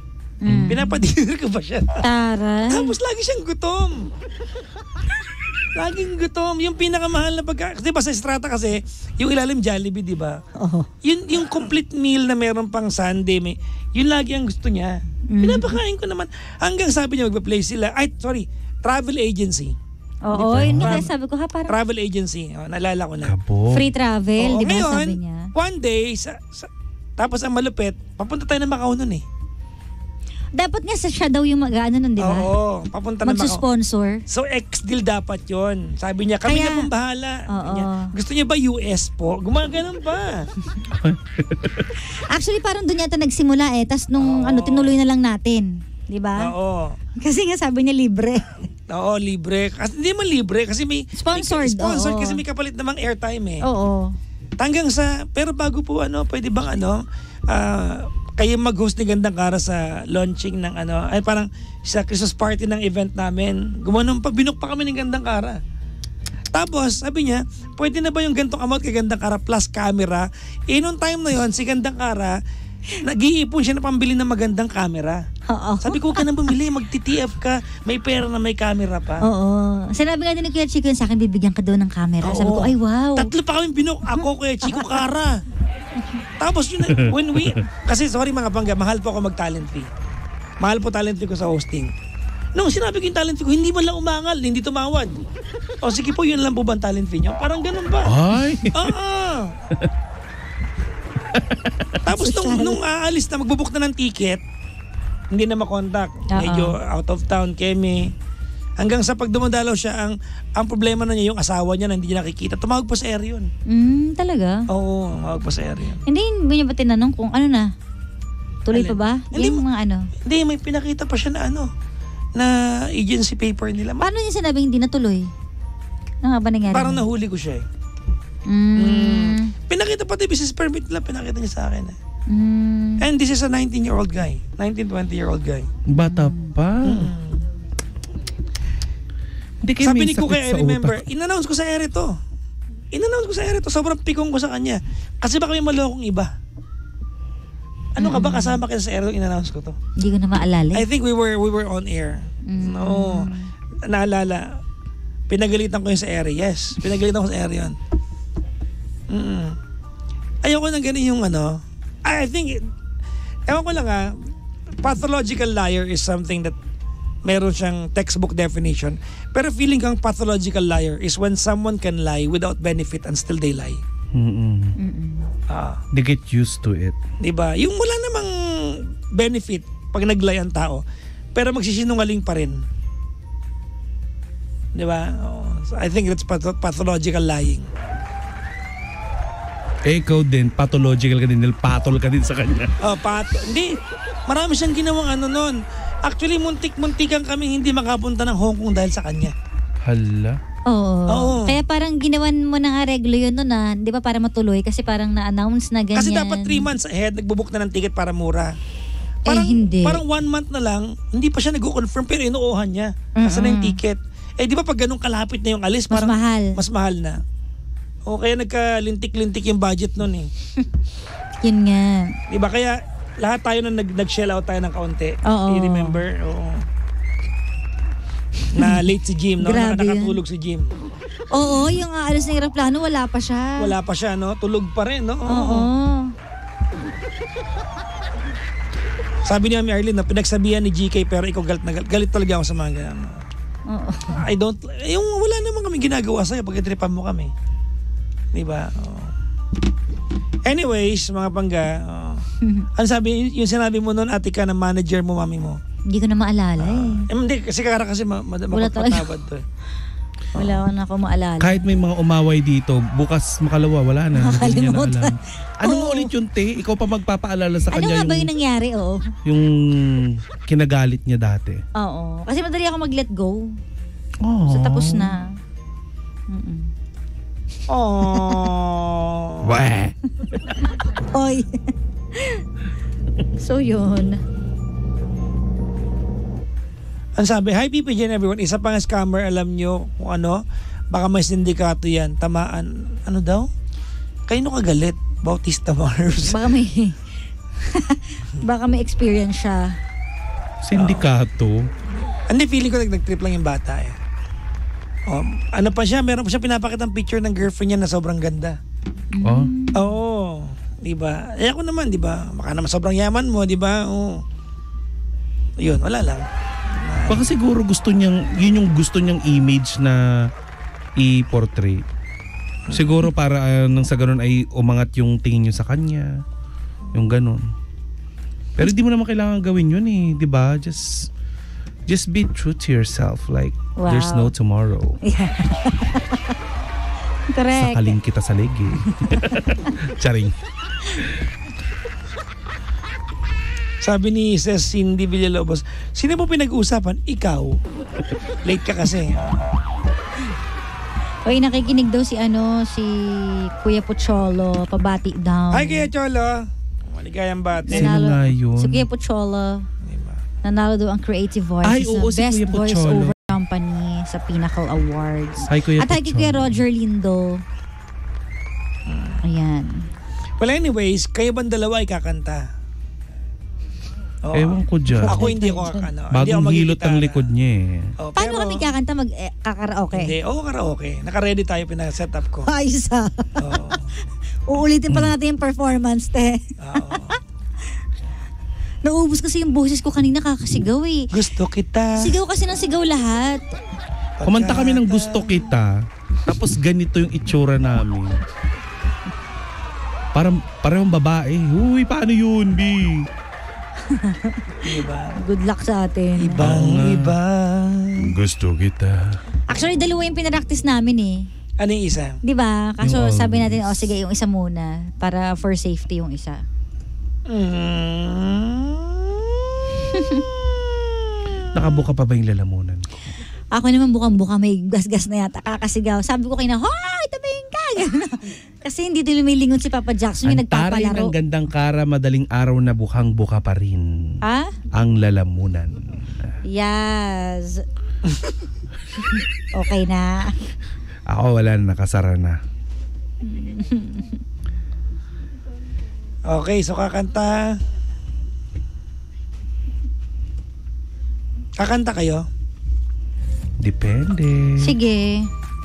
Mm. Pinapa-dinner ko ba siya? Tara. Tapos lagi siyang gutom. Laging gutom. Yung pinakamahal na pagka... Di ba sa Strata kasi, yung ilalim Jollibee, di ba? Oo. Yun, yung complete meal na meron pang Sunday, may, yun lagi ang gusto niya. Mm. Pinapakain ko naman. Hanggang sabi niya, magpa-play sila. Ay, sorry, travel agency. Oo, yun nga Tra- sabi ko ha, parang Travel agency. Oh, naalala ko na. Kabo. free travel, Oo, di ba ngayon, sabi niya? one day, sa, sa, tapos ang malupit, papunta tayo ng Macau nun eh. Dapat nga sa siya daw yung mag-ano nun, di ba? Oo, papunta ng Macau. Magsusponsor. So, ex-deal dapat yon. Sabi niya, kami Kaya- na pong bahala. Sabi Oo. niya, gusto niya ba U S po? Gumaganon pa. Actually, parang doon yata nagsimula eh. Tapos nung Oo. ano, tinuloy na lang natin. Di ba? Oo. Kasi nga sabi niya libre. Oo, libre. Kasi hindi man libre kasi may Sponsored, may, sponsored oo. kasi may kapalit namang airtime eh. Oo. Tanggang sa pero bago po ano, pwede bang ano ah, kayo mag-host ni Gandang Kara sa launching ng ano, ay parang sa Christmas party ng event namin. Gumanon pa, binuk pa kami ng Gandang Kara. Tapos, sabi niya, pwede na ba yung gantong amount kay Gandang Kara plus camera? Eh, nung time na yon si Gandang Kara, nag-iipon siya na pambili ng magandang camera. Oo. Sabi ko, huwag ka nang bumili, mag-T T F ka, may pera na may camera pa. Oo. Sinabi nga din ni Kuya Chico yun sa akin, bibigyan ka daw ng camera. Sabi ko, Oo. ay wow. Tatlo pa kami binok. Ako, Kuya Chico, Kara. Tapos yun, na- when we, kasi sorry mga bangga, mahal po ako mag-talent fee. Mahal po talent fee ko sa hosting. Nung sinabi ko yung talent fee ko, hindi man lang umangal, hindi tumawad. O sige po, yun lang po ba ang talent fee niyo? Parang ganun ba? Ay! Oo. Tapos nung, nung aalis na, magbubook na ng ticket, hindi na makontak. Medyo out of town, Kemi. Hanggang sa pag dumadalaw siya, ang ang problema na niya, yung asawa niya na hindi niya nakikita. Tumawag pa sa air yun. Mm, talaga? Oo, tumawag pa sa air yun. Hindi ba niya ba tinanong kung ano na? Tuloy Alin? pa ba? Hindi Yung mo- mga ano. Hindi, may pinakita pa siya na ano, na agency paper nila. Ma- Paano niya sinabing hindi natuloy? Ano nga ba nangyari? Parang nahuli ko siya eh. Mm. Pinakita pati business permit nila, pinakita niya sa akin eh. Mm. And this is a nineteen-year-old guy. nineteen, twenty-year-old guy. Bata pa. Hindi kayo Sabi may ni Kuya, sakit I sa remember, utak. in-announce ko sa ere to. In-announce ko sa ere to. Sobrang pikong ko sa kanya. Kasi baka may malokong iba. Ano ka ba kasama ka sa ere to, in-announce ko to? Hindi ko na maalala. I think we were we were on air. Mm. No. Naalala. Pinagalitan ko yun sa ere. Yes. Pinagalitan ko sa ere yun. Mm. Ayoko nang ganun yung ano. I think, ewan ko lang ah, pathological liar is something that meron siyang textbook definition. Pero feeling kang pathological liar is when someone can lie without benefit and still they lie. Mm-mm. Mm-mm. Ah, They get used to it. 'di ba? Yung wala namang benefit pag nag-lie ang tao, pero magsisinungaling pa rin. 'Di ba? Oh, so I think that's path- pathological lying. Eh, ikaw din, pathological ka din, dahil patol ka din sa kanya. Oh, pat hindi. Marami siyang ginawang ano noon. Actually, muntik-muntikan kami hindi makapunta ng Hong Kong dahil sa kanya. Hala. Oo. Oo. Kaya parang ginawan mo ng areglo yun nun na, di ba, para matuloy? Kasi parang na-announce na ganyan. Kasi dapat three months ahead, nagbubook na ng ticket para mura. Parang, Eh, hindi. Parang one month na lang, hindi pa siya nag-confirm pero inuuhan niya. Kasi na yung ticket. Eh di ba pag ganun kalapit na yung alis, Mas parang mahal. mas mahal na. O kaya nagkalintik-lintik yung budget nun eh. Yun nga. Di ba kaya lahat tayo na nag- nag-shell out tayo ng kaunti. Oo. You remember? Oo. Na late si Jim, no? Na Grabe nakatulog si Jim. Oo, yung aalis ng aeroplano, wala pa siya. Wala pa siya, no? Tulog pa rin, no? Oo. Sabi ni Mami Arlene, na pinagsabihan ni G K pero ikaw galit na galit. Galit talaga ako sa mga ganyan. Oo. I don't, yung wala naman kami ginagawa sa'yo pag tripan mo kami. Di ba? Oo. Anyways, mga pangga, oh. Ano sabi, yung sinabi mo noon, ate ka na manager mo, mami mo. Hindi ko na maalala eh. Eh, hindi, kasi kara kasi ma- ma- Wala talaga. mapagpatawad to. eh. Wala ko na ako maalala. Kahit may mga umaway dito, bukas makalawa, wala na. Hindi niya na Nakalimutan. alam. Ano mo Oo. ulit yung te? Ikaw pa magpapaalala sa Ano kanya nga ba yung yung, nangyari? Oo. yung kinagalit niya dati. Oo. Kasi madali ako mag-let go. Oh. So tapos na. Mm-mm. Oh. Weh. Oy. So yun. Ang sabi, hi P P J and everyone, isa pang scammer, alam nyo kung ano, baka may sindikato yan, tamaan, ano daw? Kayo kagalit, Bautista Mars. Baka may baka may experience siya. Sindikato. Hindi, feeling ko nag- nag-trip lang yung bata eh. Oh, ano pa siya, meron pa siya pinapakitang picture ng girlfriend niya na sobrang ganda. Oh. Oo. Di ba? Eh ako naman, di ba? Baka naman sobrang yaman mo, di ba? Oo. Yun, wala lang. Baka siguro gusto niyang, yun yung gusto niyang image na i-portray. Siguro para uh, nang sa ganun ay umangat yung tingin niyo sa kanya. Yung ganun. Pero di mo naman kailangan gawin yun eh, di ba? Just, just be true to yourself. Like, Wow. there's no tomorrow. Correct. Sakaling kita sa leg eh. Charing. Sabi ni Ses Cindy Villalobos, sino mo pinag-uusapan? Ikaw. Late ka kasi. Uy, nakikinig daw si ano, si Kuya Pocholo, pabati daw. Hi Kuya Cholo. Maligayang bati. Sino nga yun? Si Kuya Pocholo. Diba? Nanalo daw ang Creative Voice Ay, sa oo, si Best Kuya Voice Pocholo. Over Company sa Pinnacle Awards. Hi, Kuya At hi kay Kuya Pocholo. Roger Lindo. Ayan. Well anyways, kayo bang dalawa ay kakanta? Oo. Ewan ko dyan. Ako hindi ako kakano. Bagong hilot ang likod niya eh. Oh, Paano pero, kami kakanta mag eh, kakaraoke? Hindi, oo, karaoke. Naka-ready tayo, pina-set up ko. Ayos ah. Oo. Uulitin pa lang natin yung performance, te. Oo. Naubos kasi yung boses ko kanina kakasigaw eh. Gusto kita. Sigaw kasi ng sigaw lahat. Kumanta kami ng Gusto Kita, tapos ganito yung itsura namin. Parang parehong babae. Uy, paano yun, B? Diba? Good luck sa atin. Ibang iba. Gusto kita. Actually, dalawa yung pinaraktis namin eh. Ano yung isa? Di ba? Kaso Yung sabi always. natin, oh sige, yung isa muna. Para for safety yung isa. Mm. Nakabuka pa ba yung lalamunan ko? Ako naman bukang-buka, may gas-gas na yata, kakasigaw. Sabi ko kayo na, hoy, tabing ka! Kasi hindi din lumilingon si Papa Jackson yung Ang taray nagpapalaro. ng gandang kara, madaling araw na bukang-buka pa rin. Ah? Ang lalamunan. Yes. Okay na. Ako wala na, nakasara na. Okay, so kakanta. Kakanta kayo? Depende. Sige.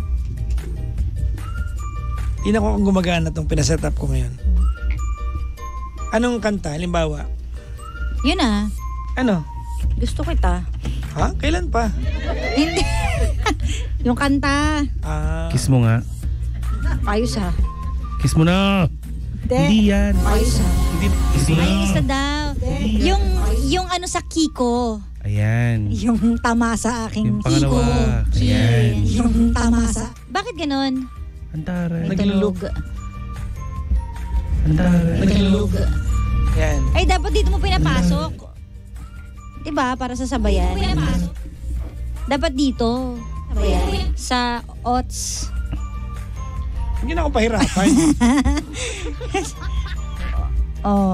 Hindi na ako gumagana itong pinaset up ko ngayon. Anong kanta? Halimbawa. Yun ah. Ano? Gusto kita. Ha? Kailan pa? Hindi. Yung kanta. Ah, Kiss mo nga. Ayos ah. Kiss mo na. Hindi yan. Ayos ah. Hindi. Kiss mo na. Ayos na daw. Yung, yung ano sa Kiko. Ayan. Yung tama sa aking Yung pangalawa. Kiko. Ayan. Yung tama sa... Bakit ganon? Ang taray. May Naglulog. tulog. Ang taray. Naglulog. yan. Ay, dapat dito mo pinapasok. Diba? Para sa sabayan. Dapat dito. Sa O T S. Hindi na ako pahirapan. Oh.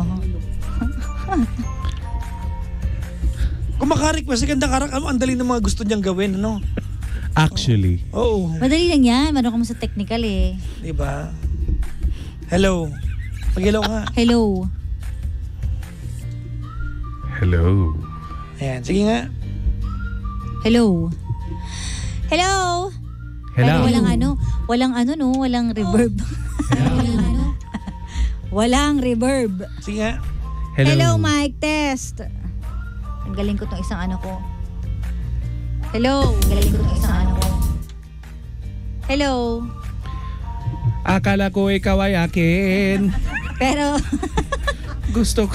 Kung makarequest, ganda karak, ano, ang dali ng mga gusto niyang gawin, ano? Actually. Oo. Madali lang yan. Meron ka mo sa technical eh. Diba? Hello. Pag-hello ka. Hello. Hello. Ayan, sige nga. Hello. Hello. Hello. Pero walang ano, walang ano no, walang reverb. walang ano. Walang reverb. Sige nga. Hello. Hello, mic test. Ang galing ko tong isang ano ko. Hello, ang galing ko tong isang ano ko. Hello. Akala ko ikaw ay akin. Pero Gusto ko.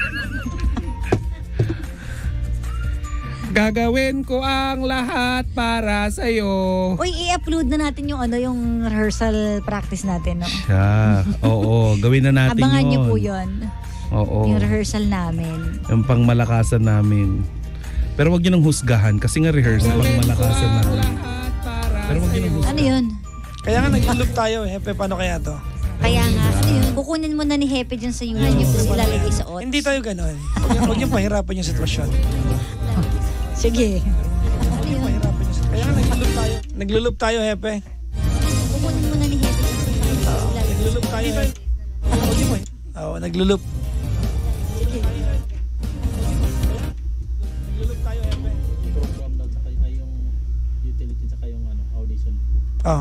Gagawin ko ang lahat para sa'yo. uy, i-upload na natin yung ano, yung rehearsal practice natin, no? Siya. Oo, gawin na natin Abangan yun. niyo po 'yon. Oo. Yung rehearsal namin. Yung pangmalakasan namin. Pero wag niyo nang husgahan kasi nga rehearsal ang malakasan namin. Pero wag niyo nang husgahan. Ano 'yun? Kaya nga nag-loop tayo, Hepe, paano kaya to? Kaya nga, ano yun? Kukunin mo na ni Hepe dyan sa YouTube tapos ilalagay sa O T S. Hindi tayo ganon. Huwag niyo- Huwag niyong pahirapan yung sitwasyon. Sige. Huwag niyong pahirapan yung sitwasyon. Kaya nga nag-loop tayo. Nag-loop tayo, Hepe. Kukunin mo na ni Hepe dyan sa YouTube tapos ilalagay. Nag-loop tayo. Huwag niyo pa. Oo, nag-loop. Sige. Nag-loop tayo, Hepe. program daw saka yung utility saka yung ano audition Oh.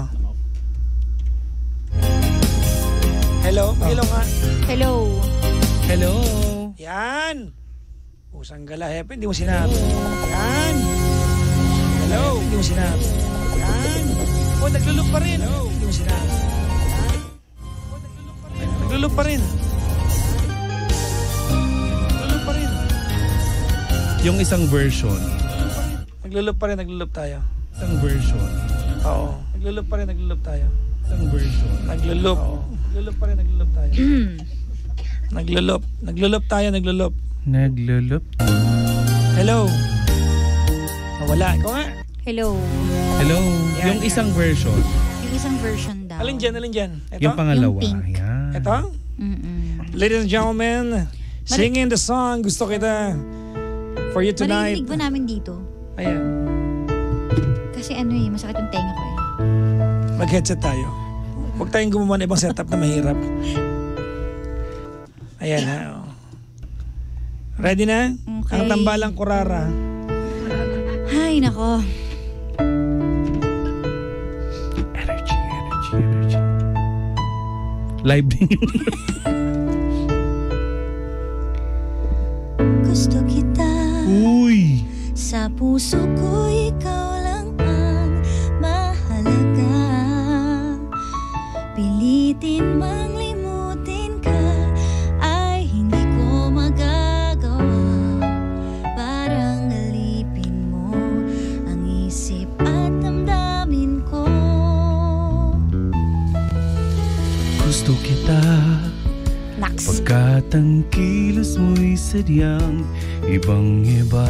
Hello? Hello nga. Hello. Hello. Yan. Pusang gala, hepe. Hindi mo sinabi. Yan. Hello. Hindi mo sinabi. Yan. Oh, naglulup pa rin. Hello. Hindi mo sinabi. Yan. Oh, naglulup pa rin. Naglulup pa rin. Naglulup pa rin. Yung isang version. Naglulup pa rin, naglulup tayo. Isang version. Oo. Naglulup pa rin, naglulup tayo. Isang version. Naglulup. Oo. Naglulup pa rin, naglulup tayo. Naglulup. Naglulup tayo, naglulup. Naglulup. Hello. Nawala. Ikaw nga. Hello. Hello. Yan, Yung yan. isang version. Yung isang version daw. Alin dyan, alin dyan? Ito? Yung pangalawa. Yung pink. Yan. Ito? Mm-mm. Ladies and gentlemen, singing the song Gusto Kita for you tonight. Maririnig ba namin dito? Ayan. Kasi ano eh, masakit yung tenga ko eh. Mag-headset tayo. Huwag tayong gumawa ng ibang setup na mahirap. Ayan ha. oh. Ready na? Okay. Ang tambalang kurara. Ay, nako. Energy, energy, energy. Live din yun. Gusto kita. Uy! Sa puso ko ikaw lang ang mahalaga. Pilitin mang limutin ka ay hindi ko magagawa. Parang alipin mo ang isip at damdamin ko. Gusto kita Naks. pagkat ang kilos mo'y sadyang ibang-iba.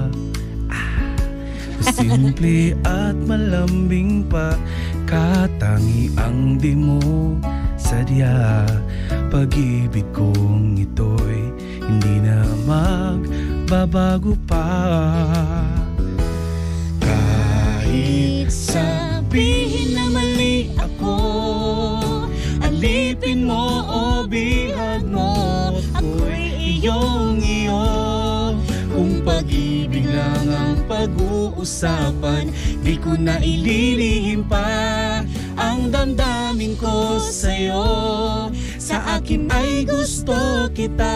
Simple at malambing pa, katangi ang di mo sadya. Pag-ibig kong ito'y hindi na magbabago pa. Kahit sabihin na mali ako, alipin mo o bihag mo, ako'y iyong iyo. Kung pag-ibig lang ang pag-uusapan, di ko na ililihim pa ang damdamin ko sa'yo. Sa akin ay gusto kita.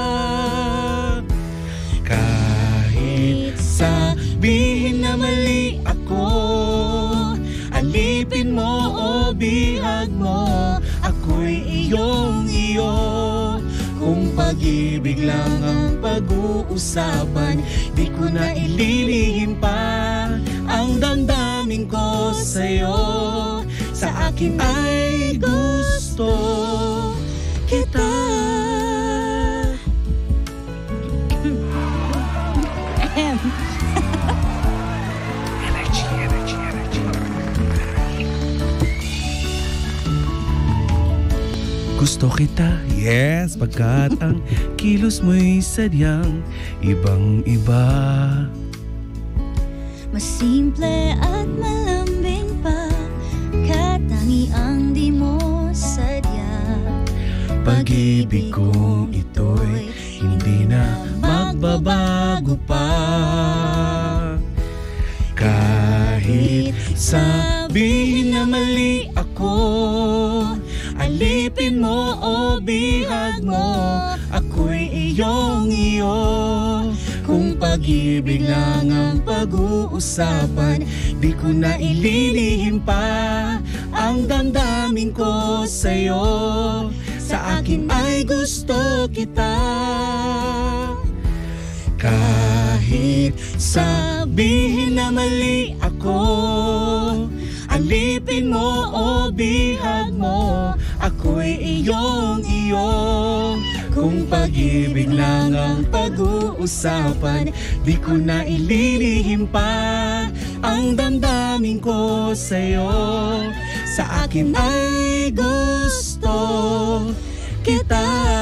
Kahit sabihin na mali ako, alipin mo o bihag mo, ako'y iyong iyo. Kung pag-ibig lang ang pag-uusapan, di ko na ililihim pa ang damdamin ko sa'yo. Sa akin ay gusto kita. Energy, energy, energy. Gusto kita, yes, pagkat ang kilos mo'y sadyang ibang-iba. Mas simple at malambing pa, katangi ang di mo sadya. Pag-ibig kong ito'y hindi na magbabago pa. Kahit sabihin na mali ako, alipin mo o bihag mo, ako'y iyong iyo. Kung pag-ibig lang ang pag-uusapan, di ko na ililihim pa ang damdamin ko sa'yo. Sa akin ay gusto kita. Kahit sabihin na mali ako, alipin mo o bihag mo, ako'y iyong iyo. Kung pag-ibig lang ang pag-uusapan, di ko na ililihim pa ang damdamin ko sa'yo. Sa akin ay gusto kita.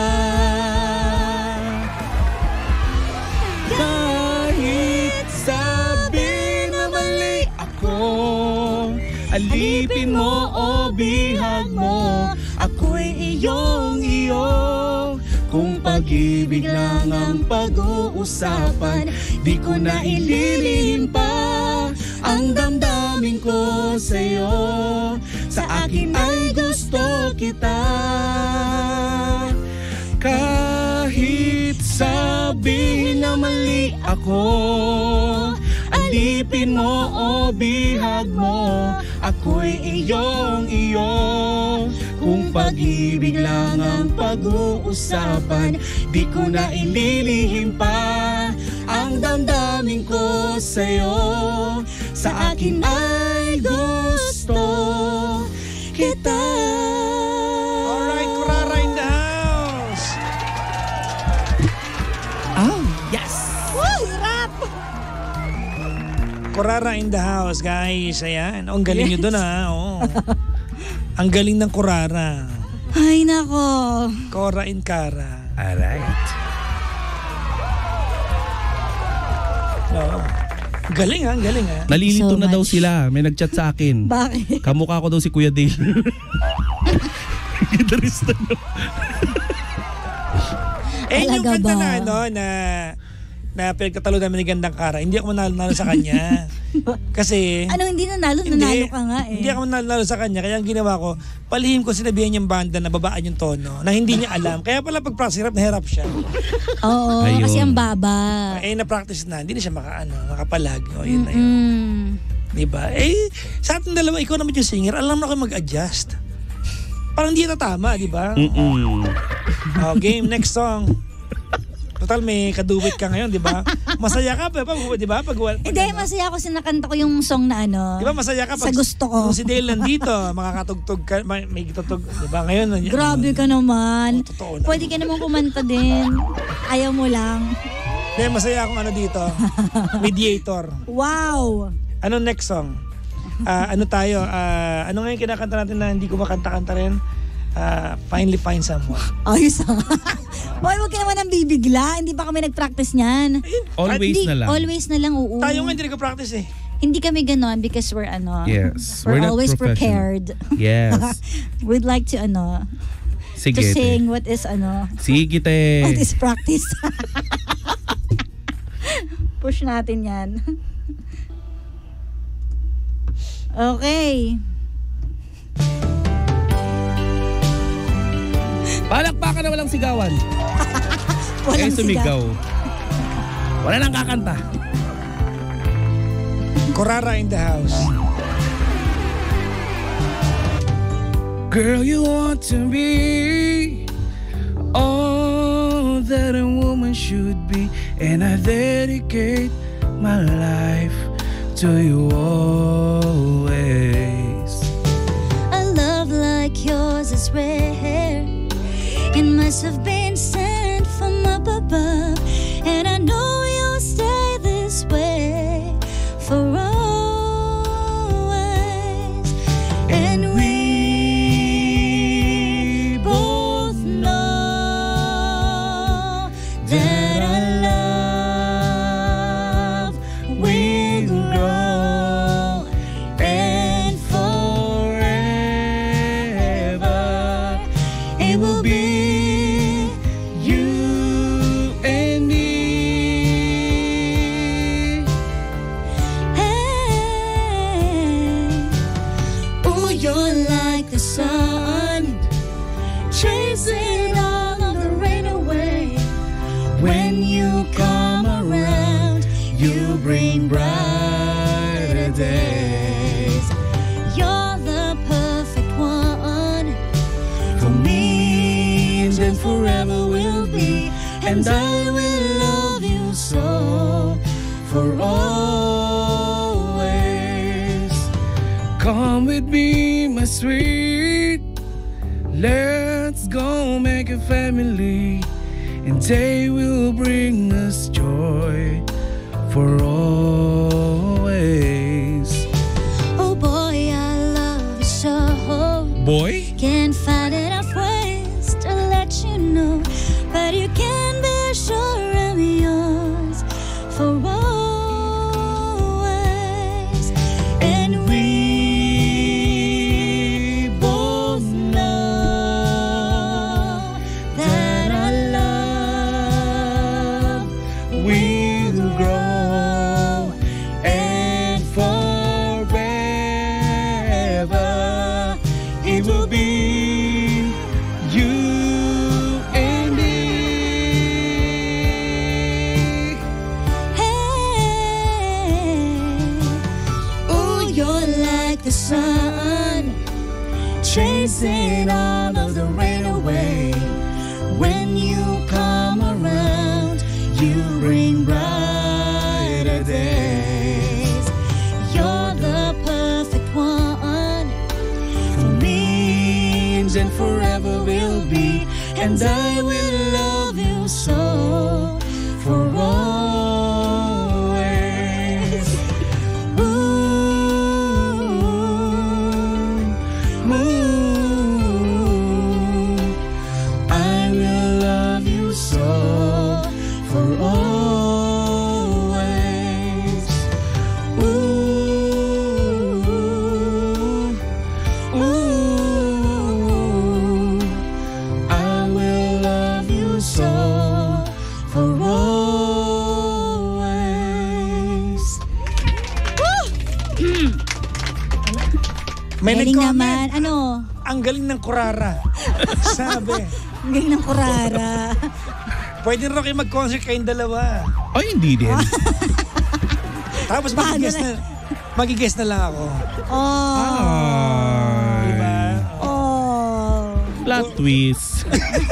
Kahit sabi na mali ako, alipin mo o bihag mo, ako'y iyong iyo. Kung pag-ibig lang ang pag-uusapan, di ko na ililihim pa ang damdamin ko sa'yo. Sa akin ay gusto kita. Kahit sabihin na mali ako, alipin mo o bihag mo, ako'y iyong iyo. Kung pag-ibig lang ang pag-uusapan, di ko na ililihim pa ang damdamin ko sa'yo. Sa akin ay gusto kita. Alright, Kurara in the house. Oh, yes! Woo! Rap! Kurara in the house, guys. Ayan. Oh, ang galing nyo doon, ha? Oo. Ang galing ng Kurara. Ay, nako. Kora in Kara. Alright. Oo. Galing, ha? Galing, ha? Nalilito So na daw much. sila. May nagchat sa akin. Bakit? Kamukha ko daw si Kuya Dale. Gitarista no? Eh, yung Talaga kanta ba? na, ano, na na pinagtatalo namin ni Gandang Kara, hindi ako manalo sa kanya. Kasi... Ano, hindi nanalo? Nanalo ka nga eh. Hindi ako nanalo sa kanya. Kaya ang ginawa ko, palihim ko sinabihan yung banda na babaan yung tono na hindi niya alam. Kaya pala pag practice hirap na hirap siya. Oo, Ayun. kasi ang baba. Eh, na-practice na. Hindi na siya maka, ano, makapalag. O, yun na yun. Mm. Diba? Eh, sa ating dalawa, ikaw naman yung singer, alam na ako mag-adjust. Parang hindi na tama, di ba? Mm-mm. Oh, game, next song. Total, may kadubit ka ngayon, di ba? Masaya ka pa, di ba? Pag, pag, Hindi, ano, masaya ako sinakanta ko yung song na ano. di ba masaya ka pag Sa gusto ko. kung si Dale nandito, makakatugtog ka, may, may tutug, di ba? Ngayon, Grabe ka naman. Oh, totoo na. Pwede ka naman kumanta din. Ayaw mo lang. Hindi, masaya akong ano dito. Mediator. Wow! Ano next song? Ah, ano tayo? Ah, ano nga yung kinakanta natin na hindi ko makanta-kanta rin? Ah, Finally Find Someone. Ayos ah. Boy, huwag ka naman ang bibigla. Hindi pa kami nag-practice niyan. Always Hindi, na lang. Always na lang, oo. Tayo nga hindi nag-practice eh. Hindi kami ganon because we're ano. Yes. We're, We're not always professional. prepared. Yes. We'd like to ano, Sige. to te. sing what is ano, Sige, te. what is practice. Push natin yan. Okay. Palakpakan na walang sigawan. Walang eh, sumigaw. sigaw. Wala nang kakanta. Kurara in the house. Girl, you want to be all that a woman should be, and I dedicate my life to you always. A love like yours is rare. It must have been sent from up above, and I know you'll stay this way for always. And we both know that our love will grow, and forever it will be you and me. Hey, oh, you're like the sun, chasing all of the rain away. When you come around, you bring brighter days. You're the perfect one for me, and then forever will be. And I will love you so for always. Come with me, my sweet. Let's go make a family, and they will bring us joy for always. Oh boy, I love you so. Boy? Can't find enough ways to let you know, but you can be sure I'm yours for always. And we both know that our love will grow, and forever it will be you and me. Hey, oh, you're like the sun, chasing all of the rain away. When you come around, you bring brighter days. You're the perfect one for me, and forever will be. And I will love you so for always. Ooh, ooh, I will love you so for always. Ooh, ooh, I will love you so for always. May Galing nag-comment. naman. Ano? Ang galing ng kurara. Sabi. Ang galing ng kurara. Pwede rin kayo mag-concert kayong dalawa. Ay, hindi din. Tapos magigess na, magigess na lang ako. Oh. Ay. Diba? Oh. Plot twist.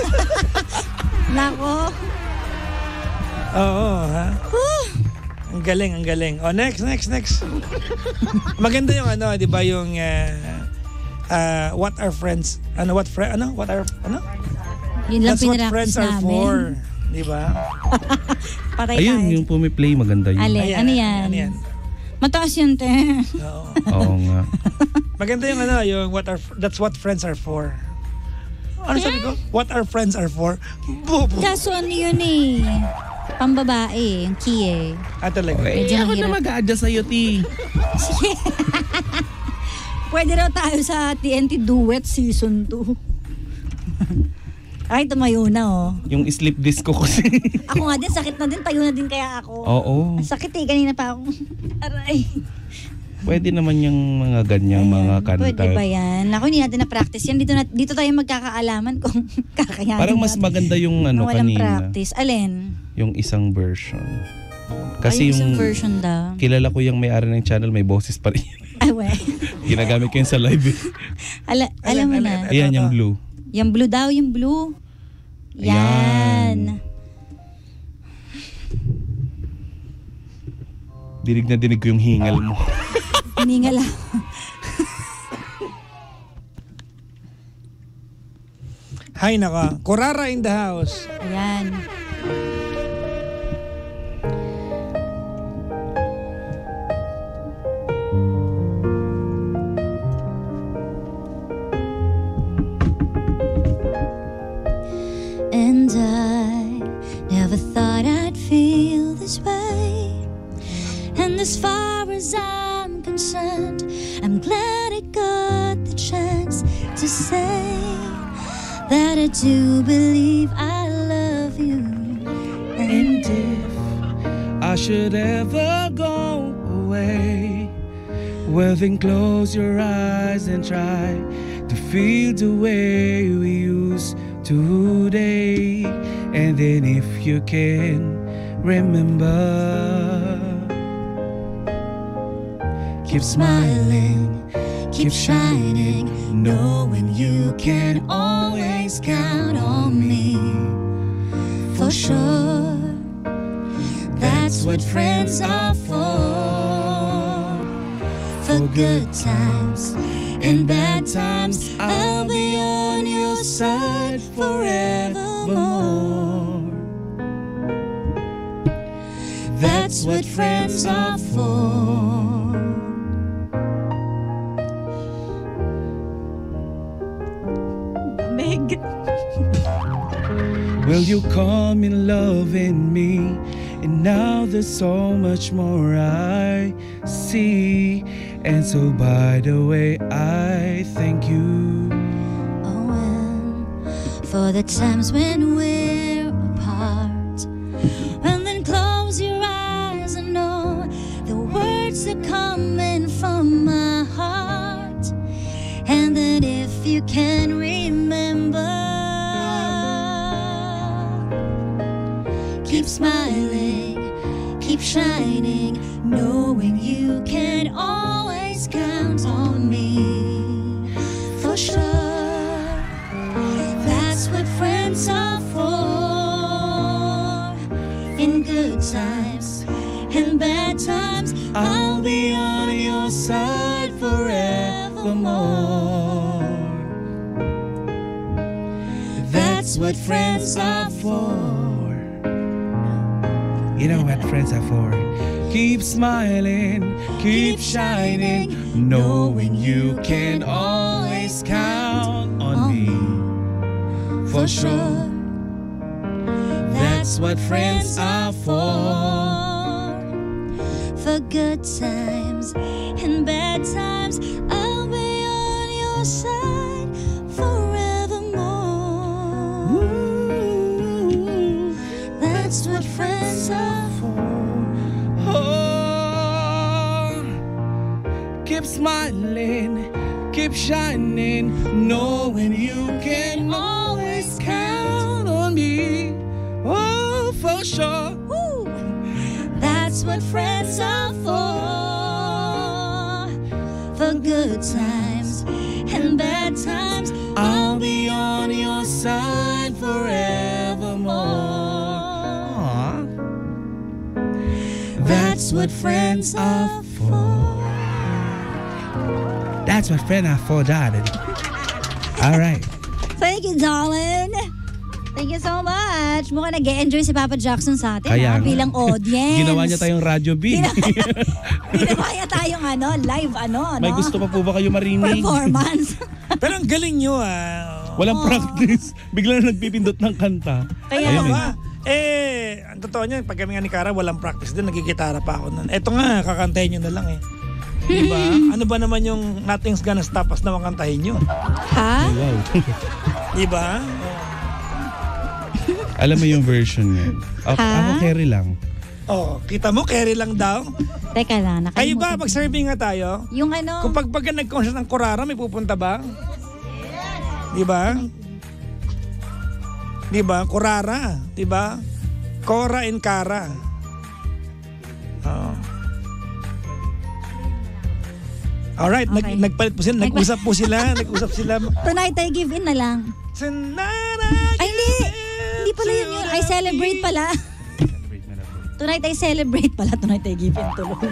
Nako. Oo, ha? Ang galing, ang galing. Oh, next, next, next. Maganda yung ano, di ba, yung uh, uh, what are friends, ano, what friend, ano, what are, ano? Yun lang That's what pinractice friends are namin. for. Di ba? Patay Ayun, tayo. yung pumiplay, maganda yun. Alin? Ayan, Ano yan? ano yan? Mataas yun, te. Oo. Oo nga. Maganda yung ano, yung what are, that's what friends are for. Ano sabi ko? What are friends are for? Bobo. Kaso ano yun eh. Pambabae, yung key eh. Ah, talaga. Eh, Medyo ako na mahirap. mag-a-adjust sa'yo, T. Sige. Pwede raw tayo sa T N T Duet Season two. Ay, tumayo na oh. Yung sleep disco ko kasi. Ako nga din, sakit na din. Tayo na din kaya ako. Oo. Ang sakit eh, kanina pa ako. Aray. Pwede naman yung mga ganyang mga kanta. Pwede ba yan? Ako, hindi natin na-practice yan. Dito, na, dito tayo magkakaalaman kung kakayanin Parang mas natin. maganda yung ano Nung walang kanina. practice. Alin? Yung isang version. Ay, Kasi yung isang yung version daw. kilala ko yung may-ari ng channel, may boses pa rin. Ay, we. Ginagamit ko yun sa live. eh. Ala, alam mo Alin, na. alin? Ayan, Ito, yung ito. blue. Yung blue daw, yung blue. Ayan. Yan. Dinig na dinig ko yung hingal mo. Hiningal ako. Hay naka. Kurara in the house. Ayan. And I never thought I'd feel this way. And as far as I'm concerned, I'm glad I got the chance to say that I do believe I love you. And if I should ever go away, well then close your eyes and try to feel the way we used to today. And then if you can remember, keep smiling, keep shining, knowing you can always count on me. For sure, that's what friends are for. For good times and bad times, I'll be on your side forevermore. That's what friends are for. Meg. Will you come in loving me? And now there's so much more I see. And so by the way, I thank you. Oh well, for the times when we're apart. And then close your eyes and know the words are coming from my heart. And that if if you can remember. Keep smiling, keep shining, knowing you can always count on me. For sure, that's what friends are for. In good times and bad times, I'll be on your side forevermore. That's what friends are for. You know what friends are for? Keep smiling, keep shining, knowing you can always count on me. For sure, that's what friends are for. For good times and bad times, I'll be on your side forevermore. Ooh, That's what friends are for. oh, keep smiling, keep shining, knowing you can always count on me. Oh, for sure. Woo! That's what friends are for. For good times and bad times, I'll be on your side forevermore. Aw. That's what friends are for. That's what friends are for, darling. All right. Thank you, darling. Thank you so much. Mukhang nag-e-enjoy si Papa Jackson sa atin Kaya ha, nga. bilang audience. Ginawa niya tayong radyo B. Ginawa niya tayong ano, live ano, no? May gusto pa po ba kayo marinig? Performance. Pero ang galing nyo ah. Walang practice. Bigla na nagpipindot ng kanta. Kaya Ano Ayun ba? Eh, ang totoo niya, pag kami nga ni Cara, walang practice din, nagkikitara pa ako nun. Eto nga, kakantahin nyo na lang eh. Diba? Ano ba naman yung Nothing's Gonna Stop Us na makantahin nyo? Ha? Wow. Diba? Alam mo yung version niya. Ako, Ha? ako carry lang. Oh, kita mo, carry lang daw. Teka lang, Kayo nakalimutan. ba, pag serving nga tayo, Yung ano, kung pag pagka nag-concert ng Kurara, may pupunta ba? Diba? Diba? Kurara. Diba? Kora and Cara. Oh. Alright, Okay. nag, nagpalit po sila, nag-usap po sila, nag-usap sila. tonight I give in na lang. Tonight, Ay, hindi. Hindi pala yun yun. I celebrate pala. Tonight I celebrate pala. Tonight I give in tuloy.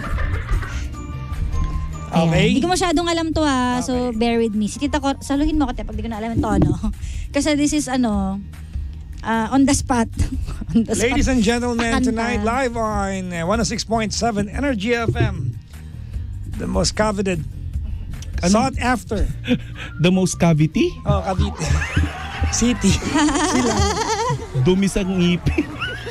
Okay. Hindi ko masyadong alam to ha. So, bear with me. Si Tita Cor, saluhin mo ko te pag di ko na alam yung tono. Kasi this is ano, uh, on the spot. on the Ladies spot. and gentlemen, Kanta. tonight live on uh, one oh six point seven Energy F M. The most coveted, sought after. The most cavity? Oh, Cavite. City. Sila. Dumi sa ngipin.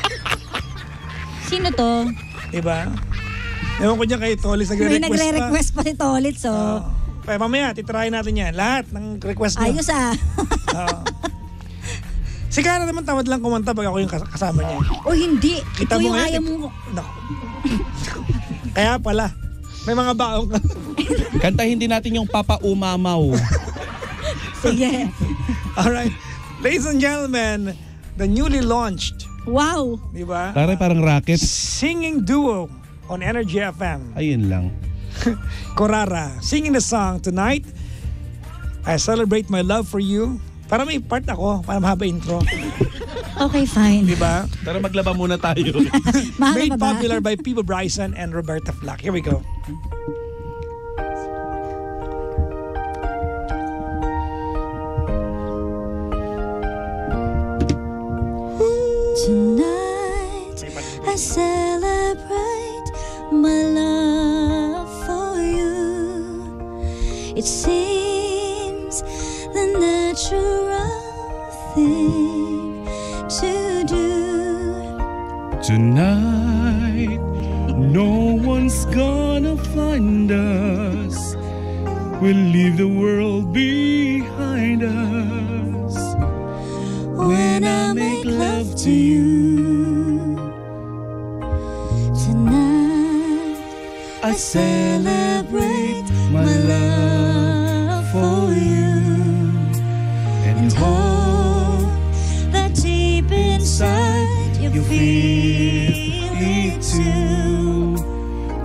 Sino to? Diba? Ewan ko dyan kay Tolis, May nagre-request pa. nagre-request pa si Tolit. So, Oh. Kaya mamaya, titry natin yan. Lahat ng request nyo. ayos ah. Oo. Si Cara naman tamad lang kumanta pag ako yung kas- kasama niya. O hindi. Kita Ito mo yung ngayon, ayaw eh. mo. Naku. Kaya pala, may mga baong ka. Kantahin din natin yung Papa Umamaw. Sige. Alright. Ladies and gentlemen, the newly launched, Wow. di ba? Tara parang racket. Singing duo on Energy F M. Ayun lang. Kurara, singing the song Tonight, I Celebrate My Love For You. Para may part ako, para mahaba intro. Okay, fine. Di ba? Tara maglaba muna tayo. Mahaba Made pa ba? popular by Pipo Bryson and Roberta Flack. Here we go. Tonight I celebrate my love for you. It seems the natural thing to do. Tonight, no one's gonna find us. We'll leave the world behind us. When I make love to you tonight, I celebrate my love for you.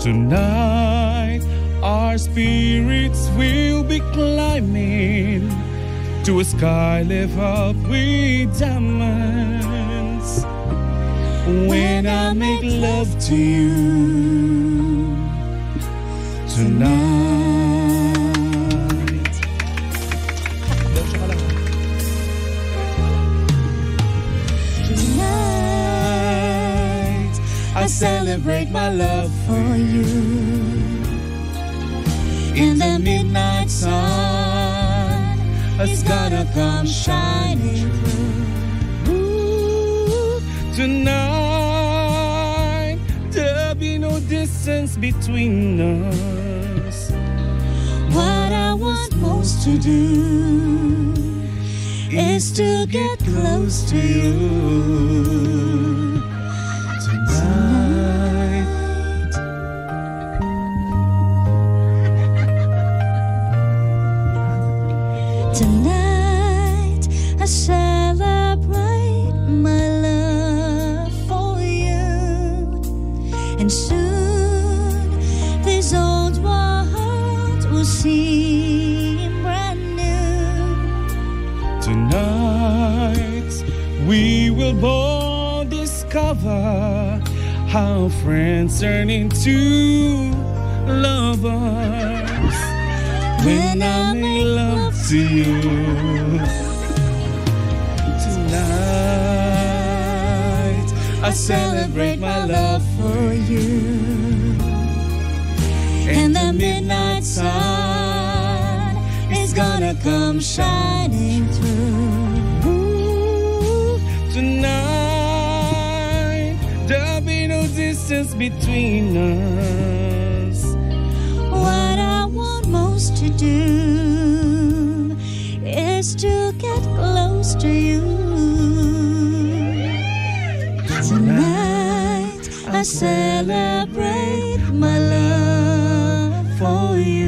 Tonight, our spirits will be climbing to a sky lit up with diamonds. When I make love to you tonight. Tonight, I celebrate my love for you. And the midnight sun is gonna come shining through. Ooh, tonight, there'll be no distance between us. What I want most to do is to get close to you Tonight. Tonight, I celebrate my love for you. And soon, this old heart will seem brand new. Tonight, we will both discover how friends turn into lovers. When I make love to you tonight, I celebrate my love for you. And the midnight sun is gonna come shining through. Ooh, tonight, there'll be no distance between us. What I want most to do is to get close to you. Tonight, I celebrate my love for you.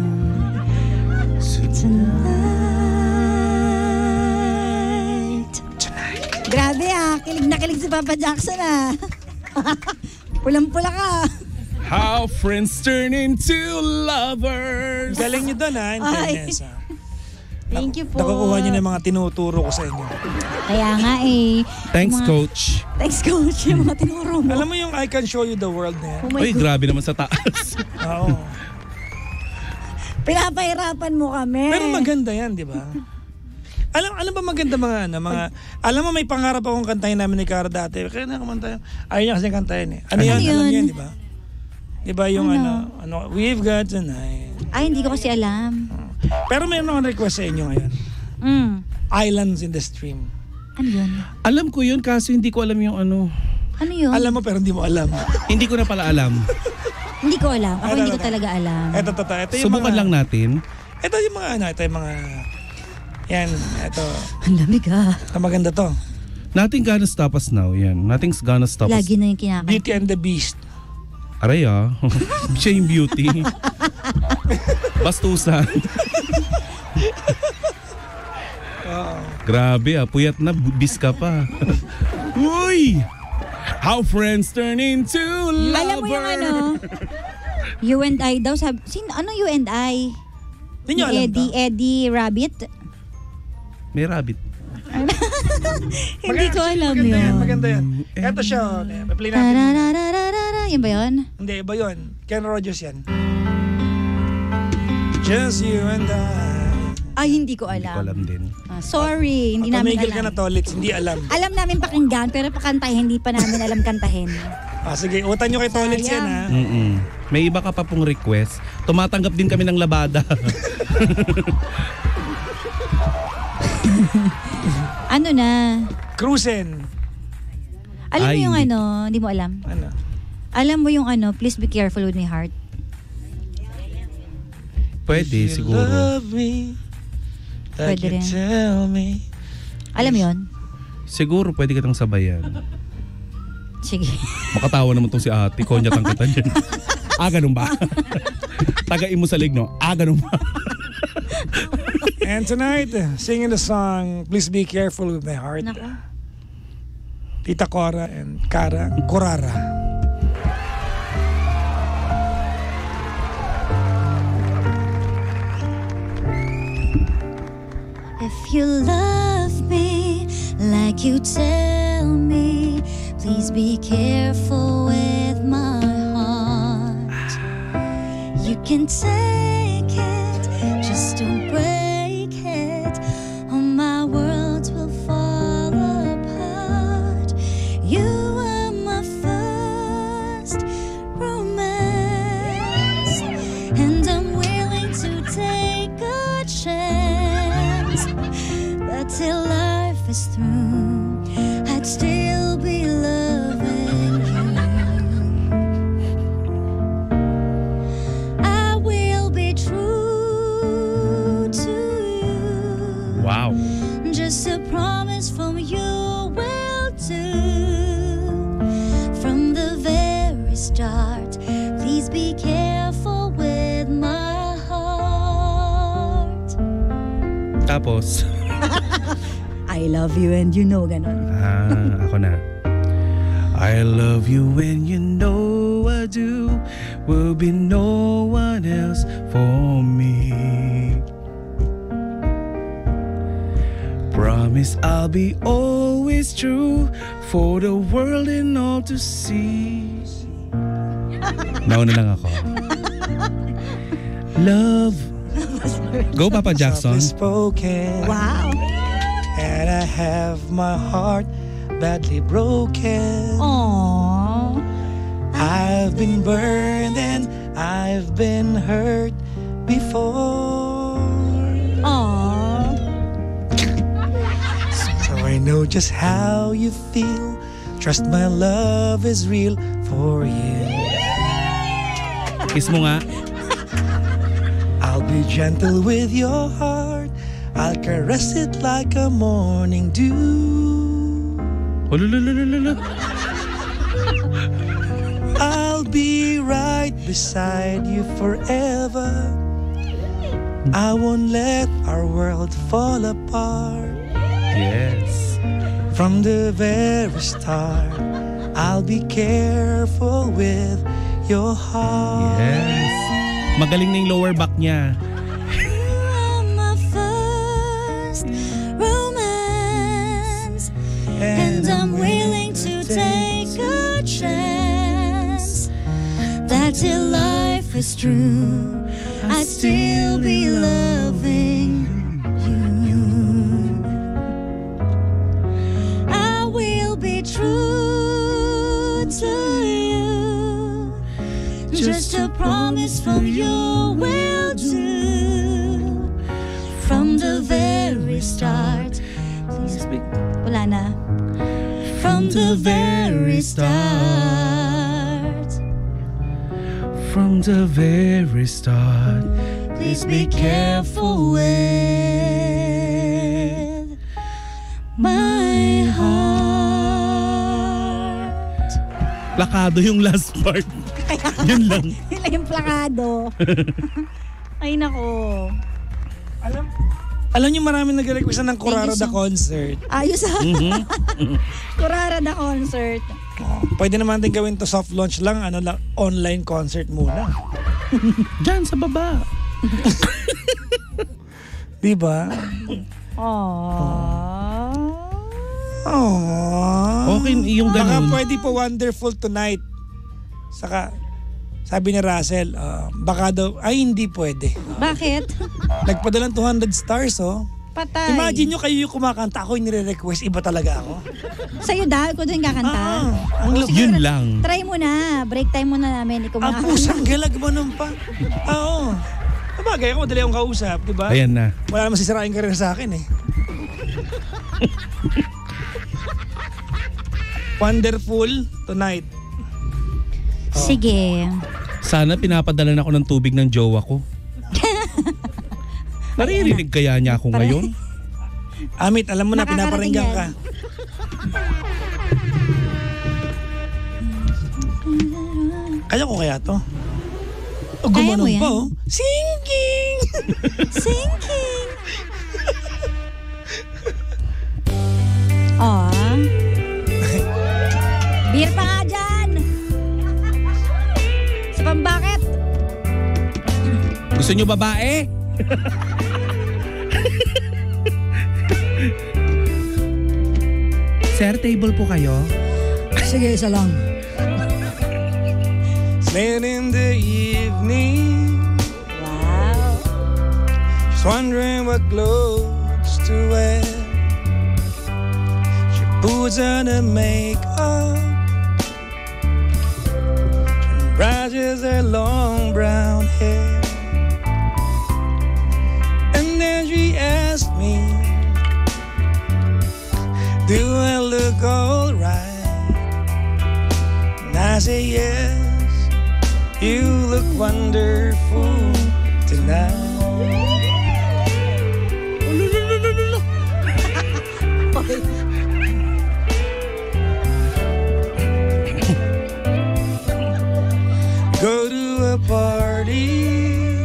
Tonight. Grabe ah, kilig na kilig si Papa Jackson ah. Pulang-pula ka. How friends turn into lovers. Galing nyo doon ha, in Ay. fairness ha. Thank you po. Nakukuha nyo na yung mga tinuturo ko sa inyo. Kaya nga eh. Thanks, Mga- coach. Thanks, coach. Yung mga tinuro mo. Alam mo yung I can show you the world na yan? Oh my Uy, God. grabe naman sa taas. Oo. Pinapahirapan mo kami. Pero maganda yan, di ba? Alam alam ba maganda mga ano, mga alam mo may pangarap akong kantahin namin ni Cara dati. Kaya na kumanta. Ayaw niya kasi kantahin eh. Ano, Ano yan? Alam yun? niyo yan, di ba? Di ba yung Ano? ano, ano, we've got tonight. Ay, hindi ko kasi alam. Pero mayroon akong request sa inyo ngayon. Mm. Islands in the Stream. Ano yun? Alam ko yun kaso hindi ko alam yung ano. Ano yun? Alam mo pero hindi mo alam. Hindi ko na pala alam. Hindi ko alam. Ako Ito, hindi ko ito. talaga alam. Ito, ito, ito. Ito yung Subukan mga, lang natin. Ito yung mga ano, ito yung mga, yan, ito. Ang lamig ah. Ito maganda to. Nothing gonna stop us now. Yan. Nothing's gonna stop us. Lagi na yung kinakanta. Beauty and the Beast. Aray ah. Siya yung beauty. Bastusan. Grabe ah. Puyat na. Bis ka pa. Uy! How friends turn into lovers. Alam mo yung ano? You and I daw. Sabi, sin, ano you and I? Hindi nyo alam Eddie, to. Eddie Rabbit? May rabbit. Hindi ko alam maganda yun. Yan, maganda yan. Ito siya. oh. May play natin. Tararararara. Yan ba yun? Hindi, iba yun. Ken Rogers yan. Just you and I. Ay, hindi ko Hindi ko alam. alam din. Ah, sorry, hindi namin Tumigil alam. ka na, Tolits. Hindi alam. Alam namin pakinggan, pero pakantahin, hindi pa namin alam kantahin. Ah, sige, utan nyo kay Tolits yan ha. Mm-mm. May iba ka pa pong request. Tumatanggap din kami ng labada. Ano na? Cruisen. Alam mo Ay, yung hindi. ano, hindi mo alam? Ano? Alam mo yung ano, please be careful with my heart. Pwede, If you siguro. love me, like Pwede you rin. tell me. Alam mo yun? Siguro pwede kitang sabayan. Sige. Makatawa naman tong si ate. Konya tang kita dyan. Ah, ganun ba? Tagain mo sa lig, no? Ah, ganun ba? And tonight, singing the song, Please Be Careful with My Heart. Nako. Tita Cora and Cara Corara. If you love me like you tell me, please be careful with my heart. You can take it, just don't break it, or my world will fall apart. You are my first romance, and I'm willing to take a chance that till life is through, I'd still be loving you. I will be true to you. Wow. Just a promise from you will do. From the very start, please be careful with my heart. Tapos, I love you and you know ganon. ah, ako na. I love you and you know I do. Will be no one else for me. Promise I'll be always true for the world and all to see. Nauna lang ako. Love. Go Papa Jackson. Softly spoken. Wow. And I have my heart badly broken. Aww. I've been burned and I've been hurt before. Aww. So I know just how you feel. Trust my love is real for you. Kiss mo nga. I'll be gentle with your heart. I'll caress it like a morning dew. Hulululululu. I'll be right beside you forever. I won't let our world fall apart. Yes. From the very start, I'll be careful with your heart. Yes. Magaling na yung lower back niya. You are my first romance, and I'm willing to take a chance that till life is true, I'd still be loving you. I will be true to you. Just a promise from you will do. From the very start. Please be... Wala na. From the very start. From the very start. Please be careful with my heart. Plakado yung last part. Yun lang. Yun lang yung plakado. Ay nako. Alam, alam niyo maraming nag-request ng Kurara the concert. Ayos ha. Mhm. Kurara the concert. Pwede naman din gawin to soft launch lang, ano lang, online concert muna. Diyan sa baba. Di ba? Aww. Aww. Okay yung Baka ganun. pwede po Wonderful Tonight. Saka, sabi ni Russell, ah, baka daw, ay hindi pwede. Bakit? Nagpadala ng two hundred stars, oh. Patay. Imagine nyo kayo yung kumakanta, ako yung nire-request, iba talaga ako. Sa'yo daw, ikaw doon kakanta. Ah, ang O, love. sige, Yun tra- lang. Try mo na. Break time muna namin. Ikaw Ang mga pusang galag mo nun pa. Oo. Sabagay ako, madali akong kausap, di ba? Ayan na. Wala naman sisirain ka rin sa akin eh. Wonderful Tonight. Sige. Sana pinapadalan ako ng tubig ng jowa ko. Naririnig kaya niya ako Pare- ngayon? Amit, alam mo na, Nakakarating pinaparinggan yan. ka. Kaya ko kaya to? O, Kaya mo gumanon yan? pa oh. Singing! Sinking. Aw. Beer pa nga dyan. Sa pambakit. Gusto niyo babae? Sir, table po kayo? Sige, isa lang. Late in the evening, Wow. just wondering what clothes to wear. She puts on her makeup and brushes her long brown hair. And then she asked me, do I look alright? And I say yes. You look wonderful tonight. Go to a party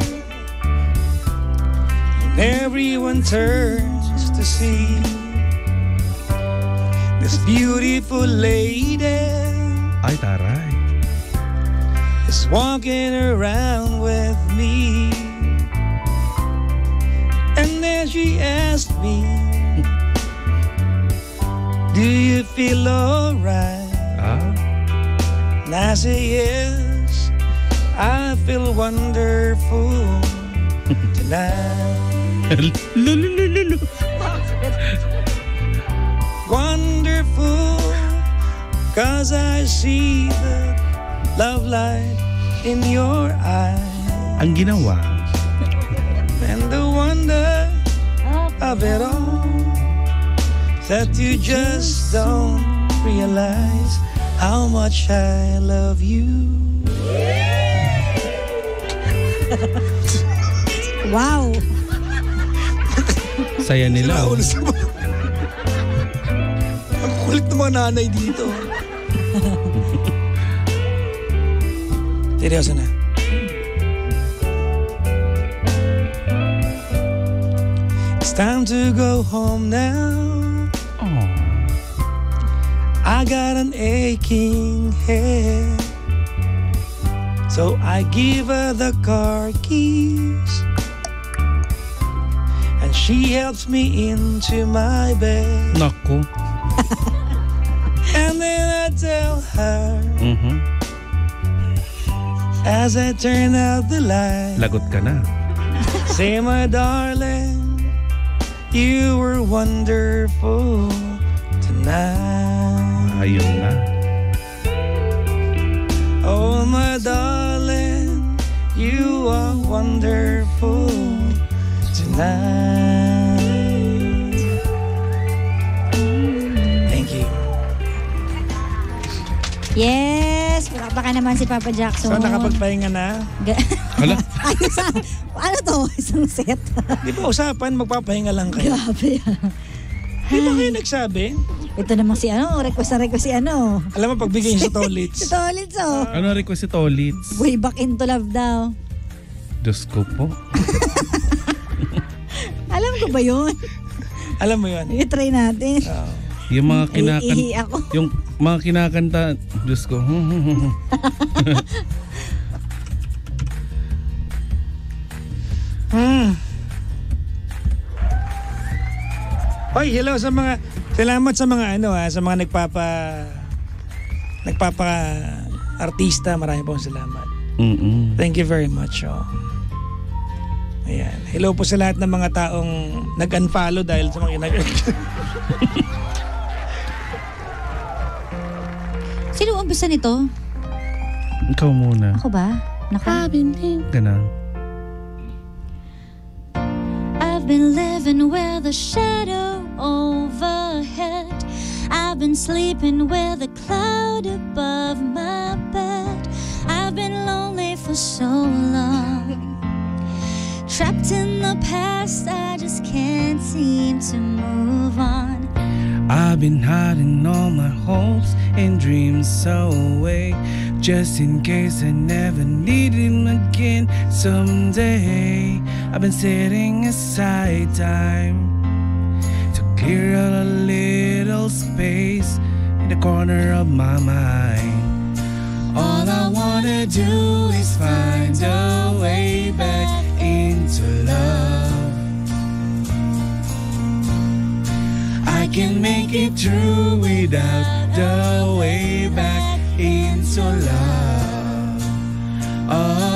and everyone turns to see this beautiful lady Ay, taray. is walking around with me. And then she asked me, do you feel alright? Ah? And I say yes, I feel wonderful tonight. Lulululu. Wonderful, cause I see the love light in your eyes. Ang ginawa, And the wonder of it all, that you just don't realize how much I love you. Wow. saya nila. oh. Ang kulit ng mga nanay dito. Seryoso na. It's time to go home now. Oh. I got an aching head, so I give her the car keys, and she helps me into my bed. Naku. And then I tell her, Mhm. as I turn out the light, Lagot ka na. say, my darling, you were wonderful tonight. Ayun na. Oh, my darling, you are wonderful tonight. Thank you. Yes! Baka naman si Papa Jackson. So, nakapagpahinga na? Ga- Hala. Ay, isa- ano to? Isang set. Di ba usapan, magpapahinga lang kayo? Grabe. Di ba kayo nagsabi? Ito namang si ano, request na request si ano. Alam mo, pagbigay niyo sa Si Tolits. Tolits, oh. Ano request si Tolits? Way back into love daw. Diyos ko po. Alam ko ba yun? Alam mo yun? I-try natin. Oo. Yung mga Ay, kinakan... ihi ako. Yung mga kinakanta... Diyos ko. Hmm. Hoy, hello sa mga salamat sa mga ano ha, sa mga nagpapa nagpapa artista, marami pong salamat. Mm-mm. Thank you very much. Oh. Ayan. Hello po sa lahat ng mga taong nag-unfollow dahil sa mga nag Sino umpisa nito? Ikaw muna. Ako ba? Naka. Ganun. I've been living with a shadow overhead. I've been sleeping with a cloud above my bed. I've been lonely for so long. Trapped in the past, I just can't seem to move on. I've been hiding all my hopes and dreams away, just in case I never need him again someday. I've been setting aside time to clear out a little space in the corner of my mind. All I wanna do is find a way back into love. I can make it through without the way back into love. Oh.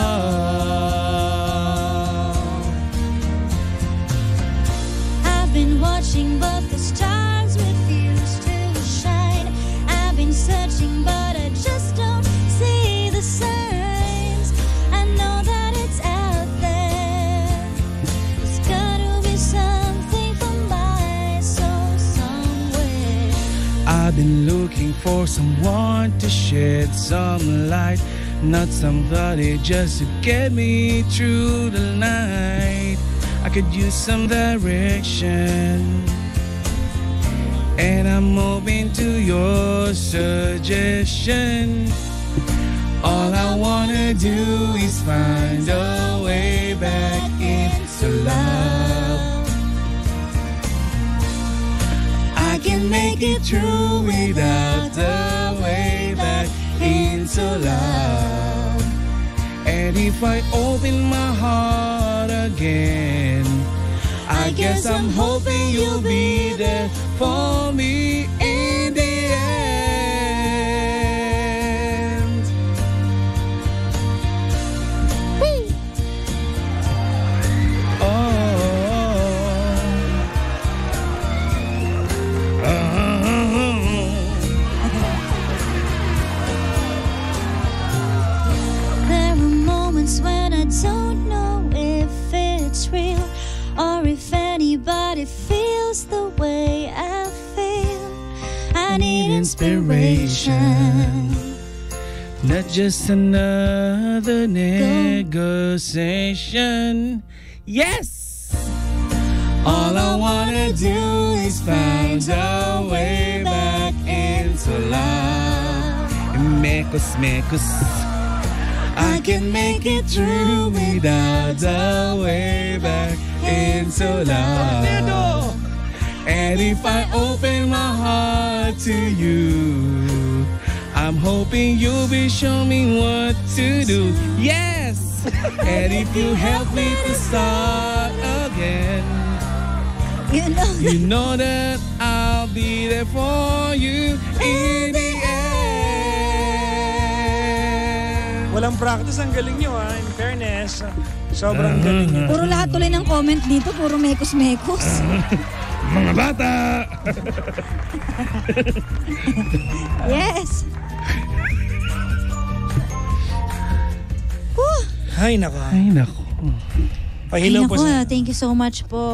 I've been watching but the stars refuse to shine. I've been searching but I just don't see the signs. I know that it's out there. There's gotta be something for my soul somewhere. I've been looking for someone to shed some light, not somebody just to get me through the night. I could use some direction, and I'm open to your suggestion. All I wanna do is find a way back into love. I can make it through without the way back into love. And if I open my heart again, I guess I'm hoping you'll be there for me in the end. Woo! Oh. There are moments when I don't know if it's real or if anybody feels the way I feel. I need inspiration. Not just another negotiation. Yes! All I wanna do is find a way back into love. Mekos, mekos. I can make it through without the way back into love. And if I open my heart to you, I'm hoping you'll be showing me what to do. Yes! And if you help me to start again, You know, you know that I'll be there for you in the end. Walang practice, ang galing nyo ha. In fairness, sobrang galing nyo. puro lahat tuloy ng comment dito, puro mekos-mekos. Mga bata! Yes. Whew. Ay, nako. Ay, naku. Pahilaw Ay, po naku, sa... thank you so much po.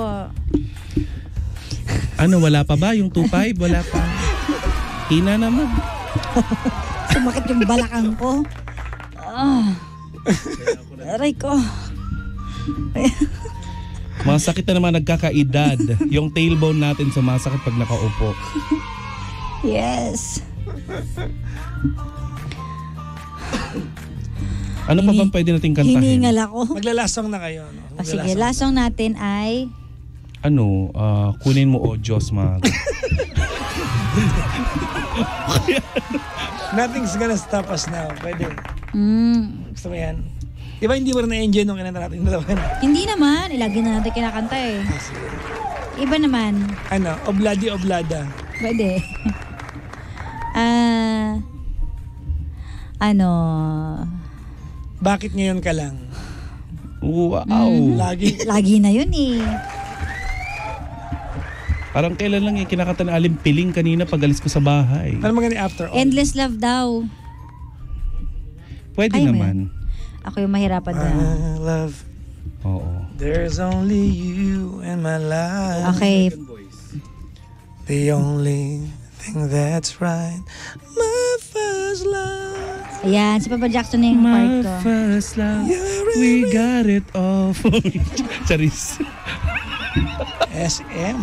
Ano, wala pa ba? Yung two five? Wala pa. Hina naman. Sumakit yung balakang ko. Ah. Aray ko. Masakit na naman nagkakaedad. Yung tailbone natin sumasakit pag nakaupo. Yes. Ano pa Hini- bang pwede nating kantahin? Hiningal ako. Maglalasong na kayo. No? O sige, Maglalasong. last song natin ay Ano, ah, kunin mo o Diyos, mag. Nothing's gonna stop us now. Pwede. mm, Gusto mo yan? Di ba hindi mo rin na-enjoy nung kinanta natin yung dalawa? hindi naman. Ilagi na natin kinakanta eh. Iba naman. Ano? Obladi Oblada. Pwede. Ah... ano... Bakit ngayon ka lang? Wow. Lagi. Lagi na yun eh. Parang kailan lang yung kinakanta na Aling Piling kanina pag alis ko sa bahay. Ano maganda after all? Endless love daw. Pwede Ay, naman. Ako yung mahirapan na. My love, Oo. there's only you in my life. Okay. The only thing that's right. My first love. Ayan, si Papa Jackson na yung part My ko. first love, You're we got it all for me. Charis. S M.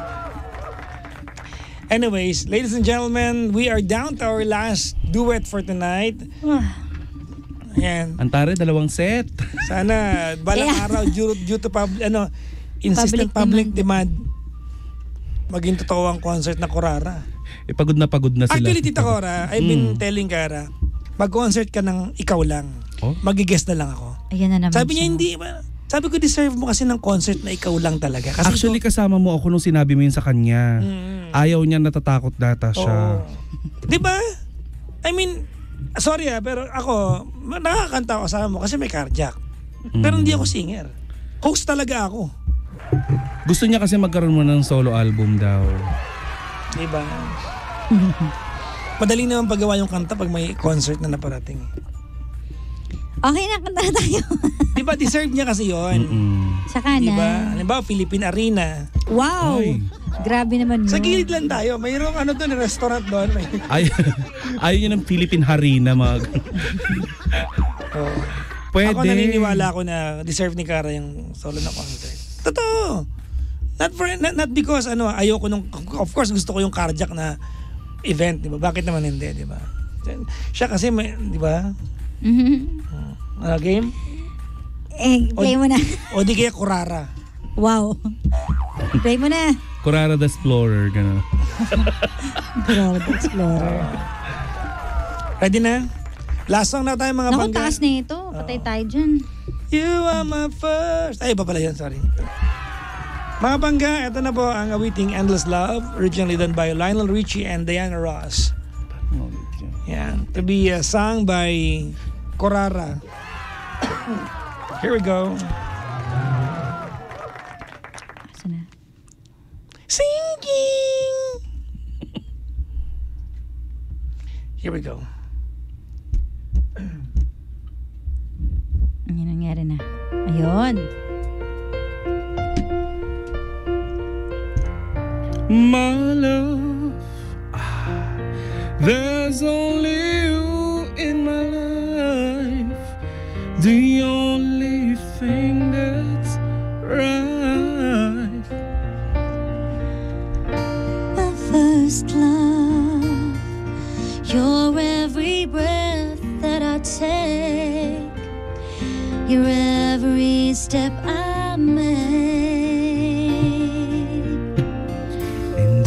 Anyways, ladies and gentlemen, we are down to our last duet for tonight. Ayan. Antare, dalawang set. Sana balang Yeah. araw due, due to pub, ano, insistent Public public, demand. maging totoo ang concert na Kurara. Eh, pagod na pagod na sila. Actually, Tita Cora, I've been Mm. telling Kara, mag-concert ka ng ikaw lang. Oh? Mag-guest na lang ako. Ayan na naman Sabi niya, siya. hindi ba? Sabi ko, deserve mo kasi ng concert na ikaw lang talaga. Kasi Actually, ito, kasama mo ako nung sinabi mo yun sa kanya. Mm. Ayaw niya, natatakot data siya. Oo. Di ba? I mean, sorry ah, pero ako, nakakanta ako kasama mo kasi may cardiac. Pero Mm. hindi ako singer. Host talaga ako. Gusto niya kasi magkaroon mo ng solo album daw. Di ba? Madali naman paggawa yung kanta pag may concert na naparating. Okay na, kanta na tayo. Di ba, deserve niya kasi yon. Mm. Sa Di kanan. ba? Halimbawa, Philippine Arena. Wow! Ay. Grabe naman yun. Sa gilid lang tayo. Mayroong ano doon, restaurant doon. May... Ay, ayaw niya ng Philippine Harina mag... Oh. Pwede. Ako naniniwala ako na deserve ni Cara yung solo na concert. Totoo. Not for not, not because ano, ayoko nung, of course gusto ko yung cardiac na event, di ba? Bakit naman hindi, di ba? Siya kasi may, di ba? Mhm. Ano, game? Eh, play mo na. O di kaya Kurara. Wow. Play mo na. Kurara the Explorer, gano'n. Broad Explorer. Ready na? Last song na tayo mga Naku, bangga. taas na ito. Patay tayo dyan. You are my first. Ay, iba pala yun, sorry. Mga bangga, ito na po ang awiting Endless Love, originally done by Lionel Richie and Diana Ross. Yan. To be uh, sung by Kurara. Here we go. Asa na? Singing. Here we go. Ano nangyari na? Ayun. My love, ah, there's only you in my life, the only thing that's right. My first love, your every breath that I take, your every step I make. And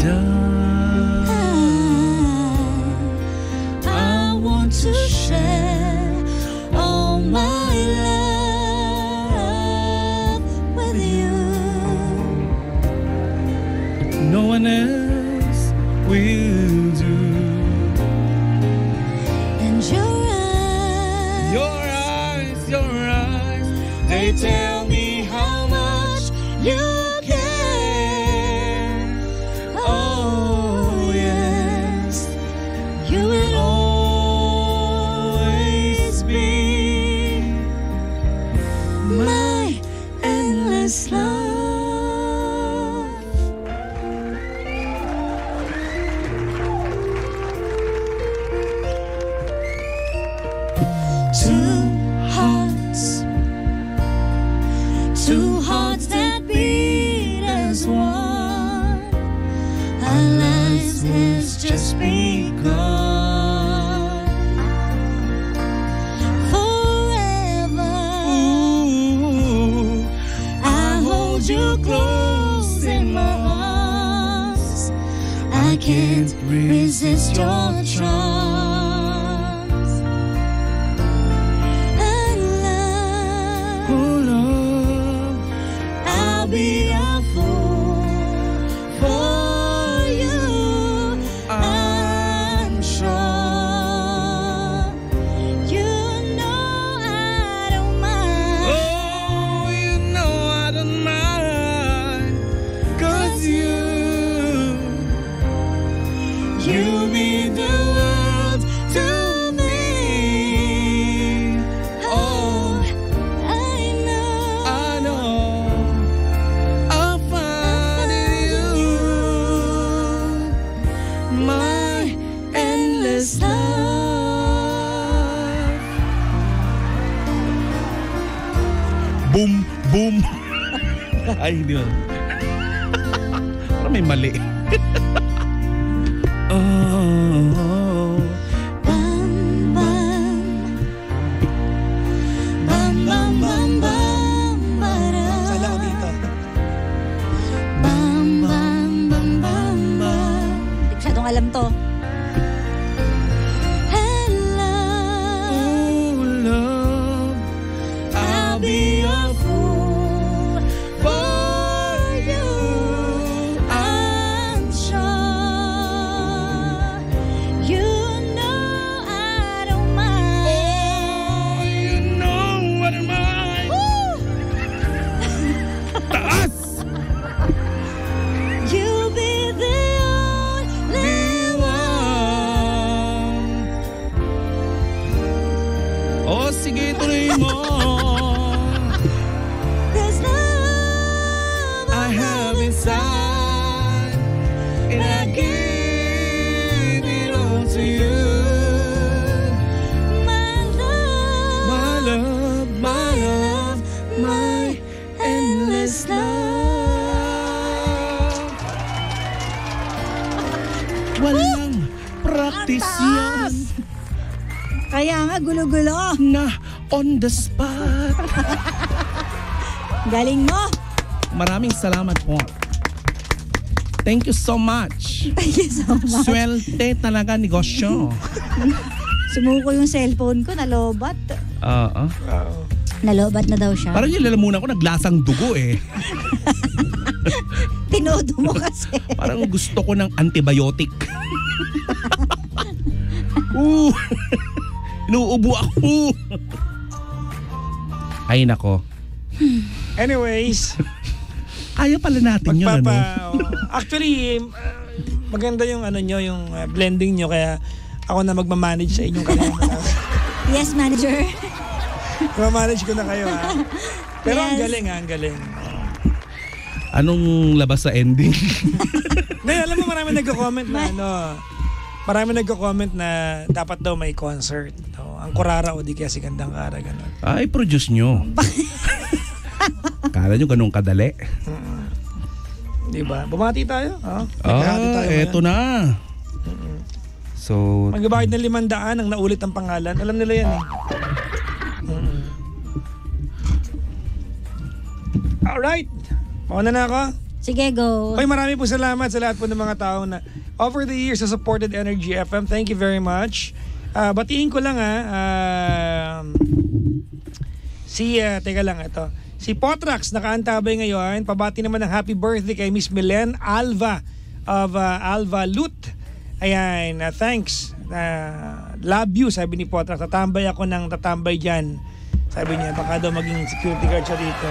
I, I want to share all my love with you. no one else will do. And your eyes, Your eyes, your eyes, they tell me how much you care. oh yes, you will always be my endless love. Two hearts, two hearts that beat as one. Our lives has just begun. Forever, Ooh, I hold you close in my arms. I can't resist your charms. And love, oh love, I'll be a fool for you. I'm sure you know I don't mind. oh, you know I don't mind, 'cause you, You mean the world to me. Oh, I know. I know, I'll find in you my Endless love. boom, boom. Ay, hindi mo. Parang may mali. oh, Bam, bam. Bam, bam, bam, bam, baram. Sala ko dito. Bam, bam, bam, bam, bam. Hindi ko masyadong alam to. And love, oh, love, I'll be a fool Sige, tuloy mo. This love I have inside, and I give it all to you. my love, My love, my love, my endless love. Walang practice yan Kaya nga, gulo-gulo. na on the spot. Galing mo. Maraming salamat po. Thank you so much. Thank you so much. Swerte talaga negosyo. Sumuko yung cellphone ko, nalobat. Oo. Nalobat na daw siya. Parang yung lalamunan ko naglasang dugo eh. Tinodo mo kasi. Parang gusto ko ng antibiotic. uh, inuubo ako. Ay nako. Anyways, Kaya pala natin yun, ano? magpapa... oh, actually, uh, maganda yung ano nyo, yung uh, blending nyo, kaya ako na magmamanage sa inyong kanina. Yes, manager. Magmamanage ko na kayo, ha? Pero ang Yes. galing, ha? Ang galing. Anong labas sa ending? Ngayon, alam mo, marami nagko-comment na ano, marami nagko-comment na dapat daw may concert. No? Ang Kurara o di kaya si Gandang Kara, gano'n. Ay, produce nyo. Kala nyo ganun kadali. Di ba? Bumati tayo. Oh, Ah, eto na. So, Magbabayad ng limandaan ang naulit ang pangalan. Alam nila yan eh. Mm. Alright. Mauna na ako. Sige, go. Hoy, marami po salamat sa lahat po ng mga tao na over the years na supported Energy F M. Thank you very much. Uh, batiin ko lang ha. Uh, si, uh, teka lang ito. Si Potrax, nakaantabay ngayon. Pabati naman ng happy birthday kay Miss Milen Alva of uh, Alva Lut. Ayan, uh, thanks. Uh, love you, sabi ni Potrax. Tatambay ako ng tatambay dyan. Sabi niya, baka daw maging security guard siya dito.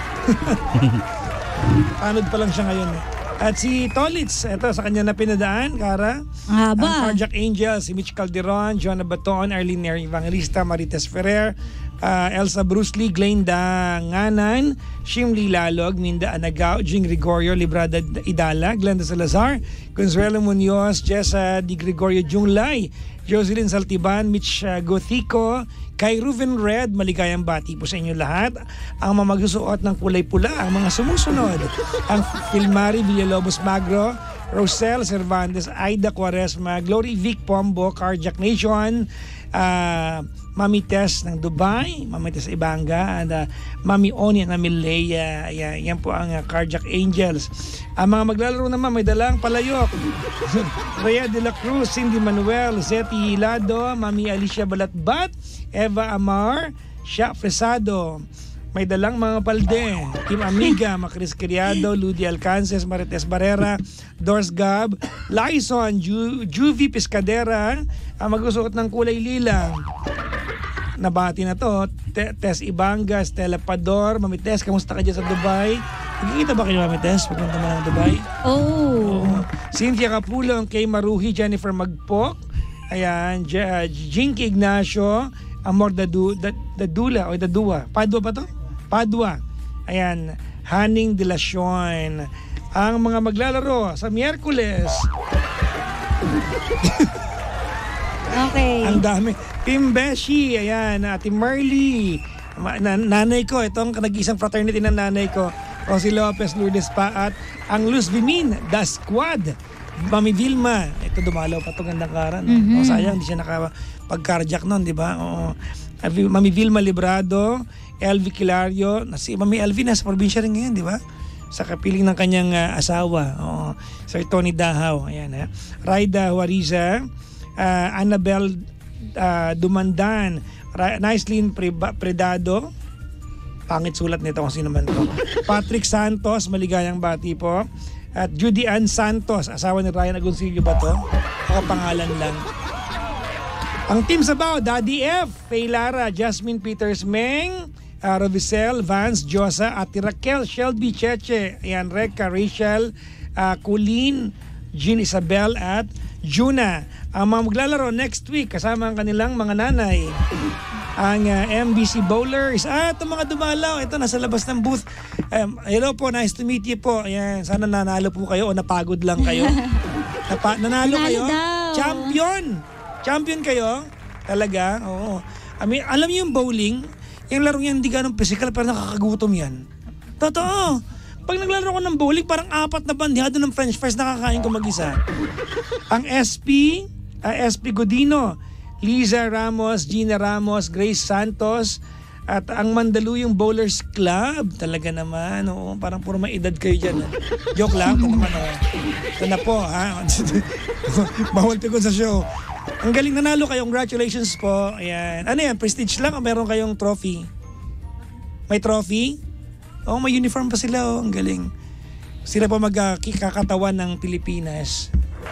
Anod pa lang siya ngayon eh. At si Tolitz, ito sa kanya na pinadaan, Kara. Ang haba. Ang Cardiac Angels, si Mitch Calderon, Joanna Baton, Arlene Neri Evangelista, Marites Ferrer, uh, Elsa Bruce Lee, Glenda Nganan, Shimli Lalog, Minda Anagao, Jing Gregorio, Librada Idala, Glenda Salazar, Consuelo Munoz, Jessa Di Gregorio Junglay, Jocelyn Saltiban, Mitch uh, Gothico, kay Ruven Red, maligayang bati po sa inyo lahat. Ang mga magsusuot ng kulay pula, ang mga sumusunod. Ang Filmari Villalobos Magro, Rosel Cervantes, Aida Quaresma, Glory Vic Pombo, Cardiac Nation, uh, Mami Tess ng Dubai, Mami Tess Ibanga, and uh, Mami Oni na Milea. Yan, yan po ang uh, Cardiac Angels. Ang mga maglalaro naman may dalang palayok. Rhea de la Cruz, Cindy Manuel, Zeti Hilado, Mami Alicia Balatbat, Eva Amar, Sha Fresado. May dalang mga palde. Team Amiga, Macris Criado, Ludi Alcances, Marites Barrera, Dors Gab, Lyson, Ju Juvie Piscadera, ang magsusuot ng kulay lila. Nabati na to. Te Tess Ibanga, Stella Pador, Mami Tess, kamusta ka dyan sa Dubai? Nagkikita ba kayo, Mami Tess? Pagpunta mo ng Dubai? Oh. Oo. Cynthia Capulong, Kay Maruhi, Jennifer Magpok, ayan, J uh, Jinky Ignacio, Amor Dadu, Dadula o Dadua. Padua ba to? Padua. Ayan, Haning de la Sion. Ang mga maglalaro sa Miyerkules. Okay. Ang dami. Team Beshi, ayan, Ate Marley. Ma- na- nanay ko, itong nag-isang fraternity ng nanay ko. Rosie Lopez, Lourdes Pa at ang Luz Vimin, The Squad. Mami Vilma, ito dumalaw pa itong gandang kara. No? Mhm. O, sayang, hindi siya nakapag-cardiac nun, di ba? Oo. Mami Vilma Librado, Elvi Kilario, si Mami Elvi nasa probinsya rin ngayon, di ba? Sa kapiling ng kanyang uh, asawa. Oo. Sir Tony Dahaw, ayan ha. Raida Huariza, uh, Annabel uh, Dumandan, Ra- Nicelyn Pre- Predado, pangit sulat nito kung sino man to. Patrick Santos, maligayang bati po. At Judy Ann Santos, asawa ni Ryan Agoncillo ba to? O pangalan lang. Ang team Sabaw, Daddy F, Faye Lara, Jasmine Peters Meng, uh, Rovicel, Vance, Josa, Ati Raquel, Shelby Cheche, ayan, Reka, Rachel, uh, Colleen, Jean Isabel at Juna. Ang mga maglalaro next week kasama ang kanilang mga nanay. ang uh, M B C Bowlers. Ah, itong mga dumalaw, ito nasa labas ng booth. Um, hello po, nice to meet you po. Ayan, sana nanalo po kayo o napagod lang kayo. Napa, nanalo Nanalo kayo? daw. Champion! Champion kayo? Talaga? Oo. I mean, alam niyo yung bowling, yung laro yan hindi ganun physical pero nakakagutom yan. Totoo. Pag naglalaro ko ng bowling, parang apat na bandyado ng french fries nakakain ko mag-isa. Ang S P, uh, S P Godino, Liza Ramos, Gina Ramos, Grace Santos, at ang Mandaluyong Bowlers Club. Talaga naman, oo, parang puro may edad kayo dyan. Ha? Joke lang, kung ano. Ito na po, ha? Bawal pikon sa show. Ang galing, nanalo kayo. Congratulations po. Ayan. Ano yan, prestige lang o meron kayong trophy? May trophy? Oo, may uniform pa sila, oh. Ang galing. Sila po magkakatawan ng Pilipinas.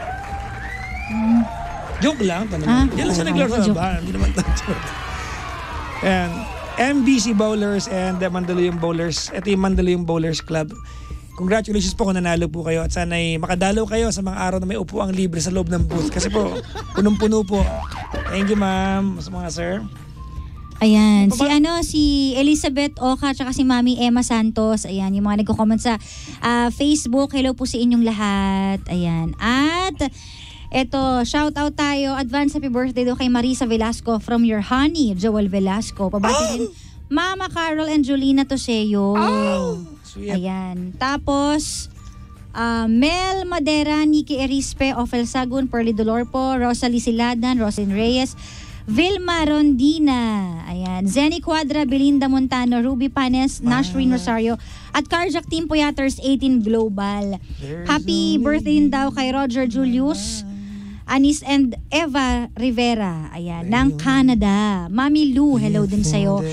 Hmm. Joke lang. Ah, Yan lang siya oh, naglaro sa joke. bahay. Hindi naman tayo. Ayan. M B C Bowlers and the Mandaluyong Bowlers. Ito yung Mandaluyong Bowlers Club. Congratulations po kung nanalo po kayo at sana'y makadalo kayo sa mga araw na may upuang libre sa loob ng booth. Kasi po, punong-puno po. Thank you, ma'am. Sa mga sir. Ayan, si ano si Elizabeth Oka at si Mami Emma Santos. Ayan, yung mga nagko-comment sa uh, Facebook. Hello po sa inyong lahat. Ayan. At eto, shout out tayo. Advance happy birthday do kay Marisa Velasco from your honey, Joel Velasco. Pabati Oh! din Mama Carol and Julina Toseo. Oh! Sweet. Ayan. Tapos uh, Mel Madera, Nikki Erispe, Ofel Sagun, Perly Dolorpo, Rosalie Siladan, Roslyn Reyes, Vilma Rondina, ayan, Zenny Quadra, Belinda Montano, Ruby Panes, Nashrin Rosario, at Carjack Team Puyaters eighteen Global. There's Happy birthday din daw kay Roger Julius, Anis and Eva Rivera, ayan, ng Canada. Mami Lou, hello din sa'yo.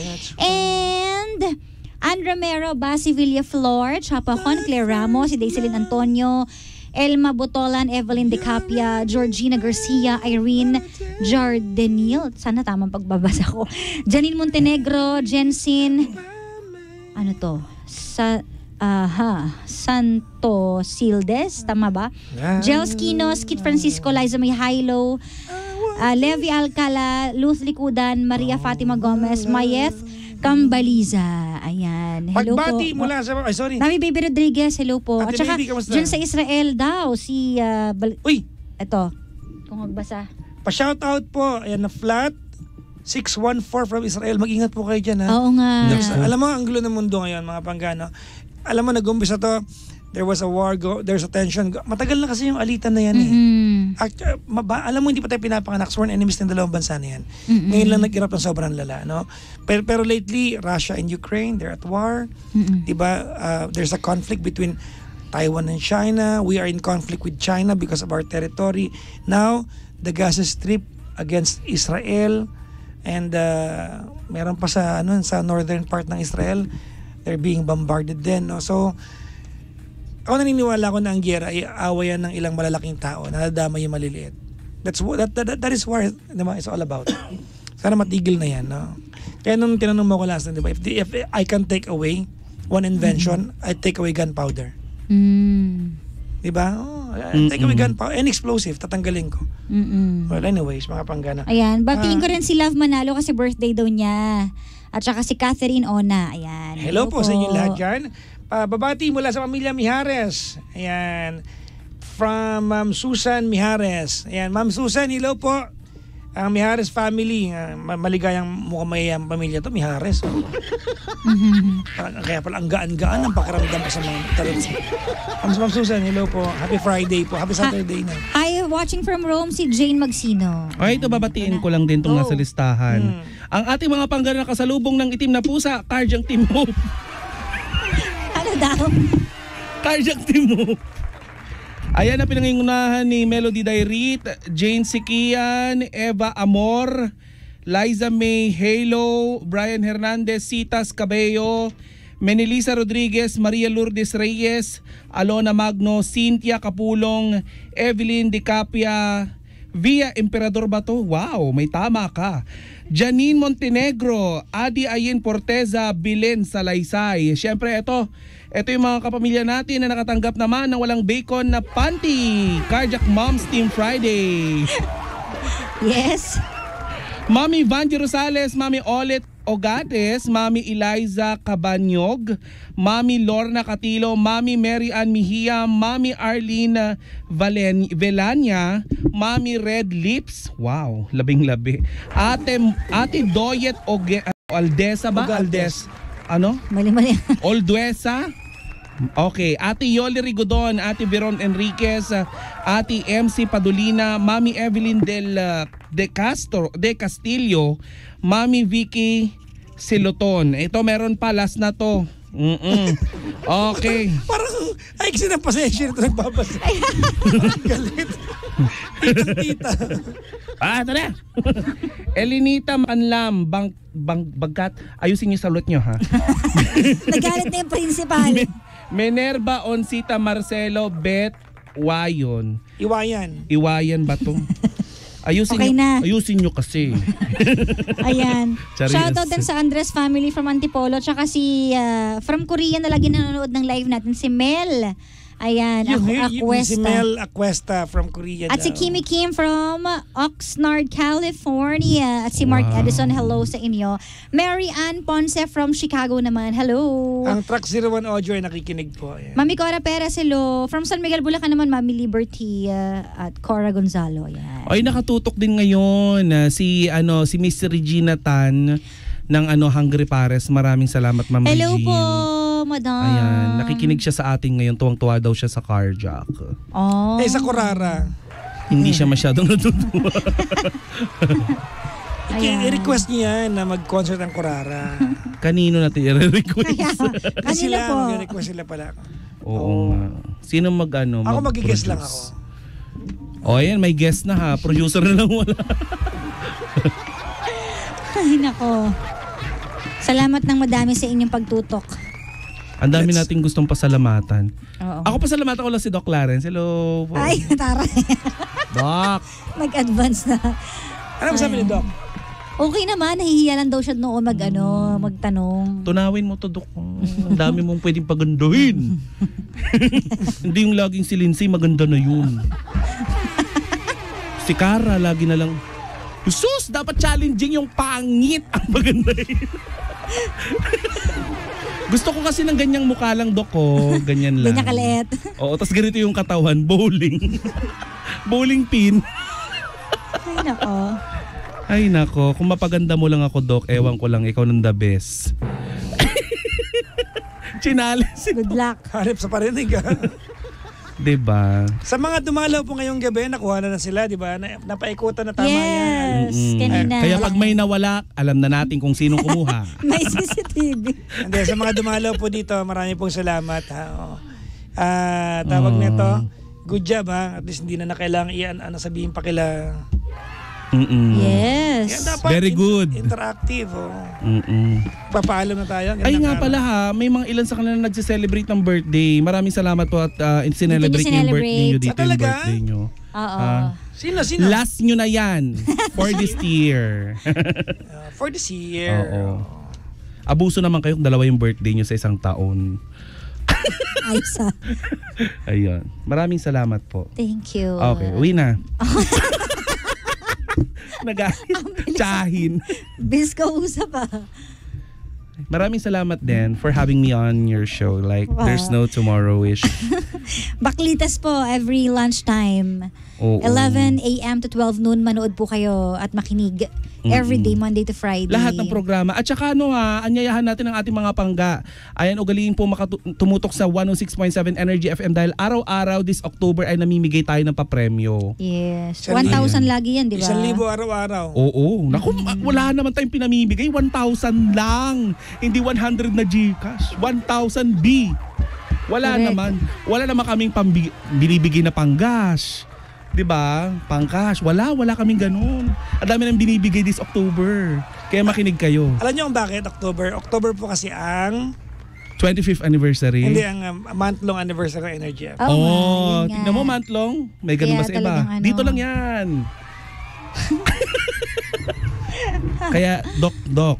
And Ann Romero, Basi Villaflor, Chapacon, Claire Ramos, si Daiselin Antonio, Elma Botolan, Evelyn De Capia, Georgina Garcia, Irene Jardenil, sana tamang pagbabasa ko, Janine Montenegro, Jensin, ano to? Sa, aha, Santo Sildes, tama ba? Jels Quinos, Kit Francisco, Liza May Hilo, uh, Levi Alcala, Luz Likudan, Maria Fatima Gomez, Mayeth Cambaliza. Ayan. Hello Pagbati po. mula sa... Ay, sorry. Nami Baby Rodriguez, hello po. Ate At saka, Baby, kamusta? dyan sa Israel daw, si... Uh, Bal- Uy! Eto, kung magbasa. Pa-shoutout po. Ayan na flat. six one four from Israel. Mag-ingat po kayo dyan, ha? Oo nga. There's- alam mo, ang gulo ng mundo ngayon, mga panggano. Alam mo, nag-umpisa to. There was a war, go, there's a tension. Matagal na kasi yung alitan na yan, eh. Mm-mm. Actu- maba, alam mo, hindi pa tayo pinapanganak. Sworn enemies ng dalawang bansa na yan. Mm-mm. Ngayon lang nag-irap ng sobrang lala, no? Pero, pero lately, Russia and Ukraine, they're at war. Mm-mm. Diba? Uh, there's a conflict between Taiwan and China. We are in conflict with China because of our territory. Now, the Gaza Strip against Israel. And uh, meron pa sa, ano, sa northern part ng Israel, they're being bombarded din, no? So, ako naniniwala ko na ang giyera ay awayan ng ilang malalaking tao na nadadama yung maliliit. That's what that, that, that is what diba, it's all about. Sana matigil na yan, no? Kaya nung tinanong mo ko last time, diba, if, the, if I can take away one invention, mm-hmm. I take away gunpowder. Mm. Diba? Oh, I take away gunpowder. Any explosive, tatanggalin ko. Mm-mm. Well, anyways, mga panggana. Ayan, batiin Ah. ko rin si Love Manalo kasi birthday daw niya. At saka si Catherine Ona. Ayan. Hello po sa inyo lahat dyan. Pababati mula sa pamilya Mijares. Ayan. From Ma'am Susan Mijares. Ayan, Ma'am Susan, hello po. Ang Mijares family. Uh, maligayang mukhang may um, pamilya to, Mijares. Oh. Parang, kaya pala ang gaan-gaan ang pakiramdam ko sa mga talent. Ma'am Ma'am Susan, hello po. Happy Friday po. Happy Saturday na. Hi, watching from Rome si Jane Magsino. Ay, ito babatiin ko lang din itong Go. nasa listahan. Hmm. Ang ating mga panggana kasalubong ng itim na pusa, Carjack Team Hope. Ano daw? Carjack Team Hope. Ayan na pinangingunahan ni Melody Dairit, Jane Sikian, Eva Amor, Liza May Halo, Brian Hernandez, Citas Cabello, Menelisa Rodriguez, Maria Lourdes Reyes, Alona Magno, Cynthia Capulong, Evelyn De Capia, Via Emperador Bato, wow, may tama ka. Janine Montenegro, Adi Ayin Porteza, Bilen Salaysay. Siyempre ito, ito yung mga kapamilya natin na nakatanggap naman ng walang bacon na panty. Carjack Moms Team Friday. Yes. Mami Vanji Rosales, Mami Olet Ogates, Mami Eliza Cabanyog, Mami Lorna Catilo, Mami Mary Ann Mejia, Mami Arlene Valen Velania, Mami Red Lips, wow, labing-labi. Ate Ate Doyet Oge, Aldesa ba? Ogaltes. Aldes. Ano? Mali-mali. Olduesa. Okay, Ate Yoli Rigodon, Ate Veron Enriquez, uh, Ate M C Padulina, Mami Evelyn del uh, de Castro, de Castillo, Mami Vicky Siloton. Ito meron pa, last na to. Mm-mm. Okay. Parang, ay kasi ng pasensya nito nagbabasa. Galit. Tita-tita. Ah, ito na. Elinita Manlam, bang, bang, bagkat. Ayusin niyo salute niyo, ha? Nagalit na yung principal. Minerva Oncita Marcelo Bet Wayon. Iwayan. Iwayan ba to? Ayusin Okay nyo, na. ayusin nyo kasi. Ayan. Charis. Shoutout din sa Andres family from Antipolo. Tsaka si uh, from Korea na lagi nanonood ng live natin, si Mel. Ayan, Yung, Ak- yung, Aquesta. si Mel Aquesta from Korea. At si daw. Kimi Kim from Oxnard, California. At si Mark Wow. Edison, hello sa inyo. Mary Ann Ponce from Chicago naman, hello. Ang Truck zero one Audio ay nakikinig po. Ayan. Mami Cora Perez, hello. From San Miguel, Bulacan naman, Mami Liberty uh, at Cora Gonzalo. Ayan. Ay, nakatutok din ngayon uh, si ano si Miss Regina Tan ng ano Hungry Pares. Maraming salamat, Ma'am Hello Regine. po, madam. Ayan, nakikinig siya sa atin ngayon. Tuwang-tuwa daw siya sa carjack. Oh. Eh, sa Corara. Hindi siya masyadong natutuwa. Ayan. I-request niya yan na mag-concert ng Corara. Kanino natin i-request? Kaya, Kasi kanila sila, po. mag-request sila pala. Oo nga. Sino mag ano? Ako mag-produce? mag-guess lang ako. O ayan, may guest na ha. Producer na lang wala. Ay, nako. Salamat ng madami sa inyong pagtutok. Ang dami Let's- nating gustong pasalamatan. Oo. Ako pasalamatan ko lang si Doc Clarence. Hello po. Ay, taray. Doc. Mag-advance na. Ano sabi ni Doc? Okay naman, nahihiya lang daw siya noon mag, ano, magtanong. Tunawin mo to, Doc. Ang dami mong pwedeng pagandahin. Hindi yung laging si Lindsay, maganda na yun. Si Cara, lagi na lang, sus, dapat challenging yung pangit ang pagandahin. Gusto ko kasi ng ganyang mukha lang, Doc, ko. Ganyan lang. Ganyan kaliit. Oo, tas ganito yung katawan, bowling. Bowling pin. Ay, nako. Ay nako, kung mapaganda mo lang ako, Doc, ewan ko lang, ikaw ng the best. Chinalis. Good luck. Hanip sa parinig ah. Diba? Sa mga dumalaw po ngayong gabi, nakuha na na sila, di ba? Na, napaikutan na tama yan. Yes, Mm-mm. kanina. Kaya pag may nawala, alam na natin kung sinong kumuha. May C C T V. Hindi, sa mga dumalaw po dito, marami pong salamat. Ha? Oh. Ah, tawag Oh. nito, good job ha. At least hindi na na kailangan iyan, ano sabihin pa kila. Mm-mm. Yes. Kaya dapat Very good. interactive. Oh. Mm-mm. Papaalam na tayo. Ay Gandang nga araw. pala ha, may mga ilan sa kanila na nagse-celebrate ng birthday. Maraming salamat po at uh, sinelebrate niyo yung birthday niyo dito, Ah, talaga? yung birthday niyo. Oo. Ah. Sino, sino? Last nyo na yan for this year. Uh, for this year. Oo. Abuso naman kayo kung dalawa yung birthday nyo sa isang taon. Ayos ah. Ayun. Maraming salamat po. Thank you. Okay, uwi na. Nagalit. Tsahin. Bis ka usap ah. Maraming salamat din for having me on your show. Like, Wow. there's no tomorrow-ish. Baklitas po every lunchtime. Oo. eleven a.m. to twelve noon manood po kayo at makinig. Every day, Monday to Friday. Lahat ng programa. At saka ano ha, anyayahan natin ang ating mga pangga. Ayan, ugaliin po makatumutok sa one oh six point seven Energy F M dahil araw-araw this October ay namimigay tayo ng papremyo. Yes. Isang one thousand lagi yan, di ba? Isang libo araw-araw. Oo. Naku, ma- wala naman tayong pinamimigay. one thousand lang. Hindi one hundred na Gcash. one thousand B. Wala Correct. naman. Wala naman kaming pambi- binibigay na panggas. 'Di ba? Pangcash. Wala, wala kaming ganun. Ang dami nang binibigay this October. Kaya makinig kayo. Alam niyo kung bakit October? October po kasi ang twenty-fifth anniversary. hindi ang um, month-long anniversary ng Energy F M. Oo nga, Oh, yun nga. tingnan mo mantlong. May ganun Kaya ba sa iba? talagang ano. Dito lang 'yan. Kaya dok dok.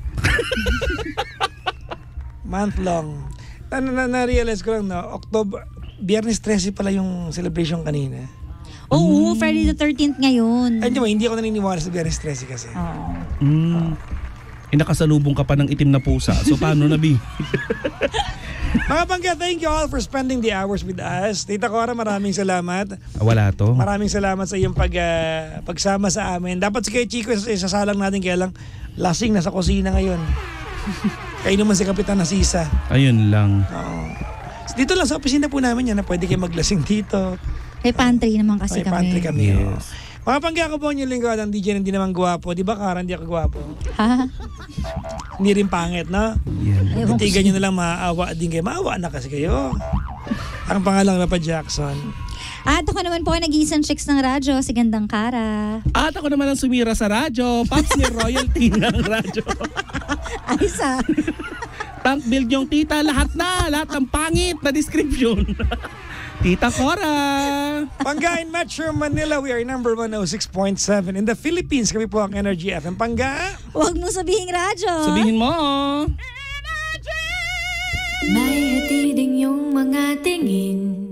Month-long. Na, na, na-realize ko lang, no? October, Biyernes thirteen pala yung celebration kanina. Oo, Friday the thirteenth ngayon. Ay, di ba, hindi ako naniniwala sa Biyernes trese kasi. Oo. Mm. Eh, nakasalubong ka pa ng itim na pusa. So, paano na, Bi? Mga pangga, thank you all for spending the hours with us. Tita Cora, maraming salamat. Ah, wala to. Maraming salamat sa iyong pag, ah, pagsama sa amin. Dapat si kay Chico, isasalang natin kaya lang lasing na sa kusina ngayon. Kayo naman si Kapitan Nasisa. Ayun lang. Oo. Dito lang sa opisina po namin yan na pwede kayo maglasing dito. May pantry naman kasi May kami. pantry kami. Yes. oo. Mga pangga, ako po yung lingkod, ang D J na hindi naman gwapo. Di ba, Kara, hindi ako gwapo? Ha? Hindi rin pangit, no? Yan. Ewan ko Tigan nyo na lang, maawa din kayo. Maawa na kasi kayo. Ang pangalang Rapa Jackson. At ako naman po ay nag-iisang chicks ng radyo, si Gandang Kara. At ako naman ang sumira sa radyo. Pops ni royalty ng radyo. Ayos ah. Tank build yung tita. Lahat na. Lahat ng pangit na description. Tita Cora. Pangga in Metro Manila, we are number one oh six point seven. In the Philippines, kami po ang Energy F M. Pangga! Huwag mo sabihin radyo. Sabihin mo. May hatid ang iyong mga tingin.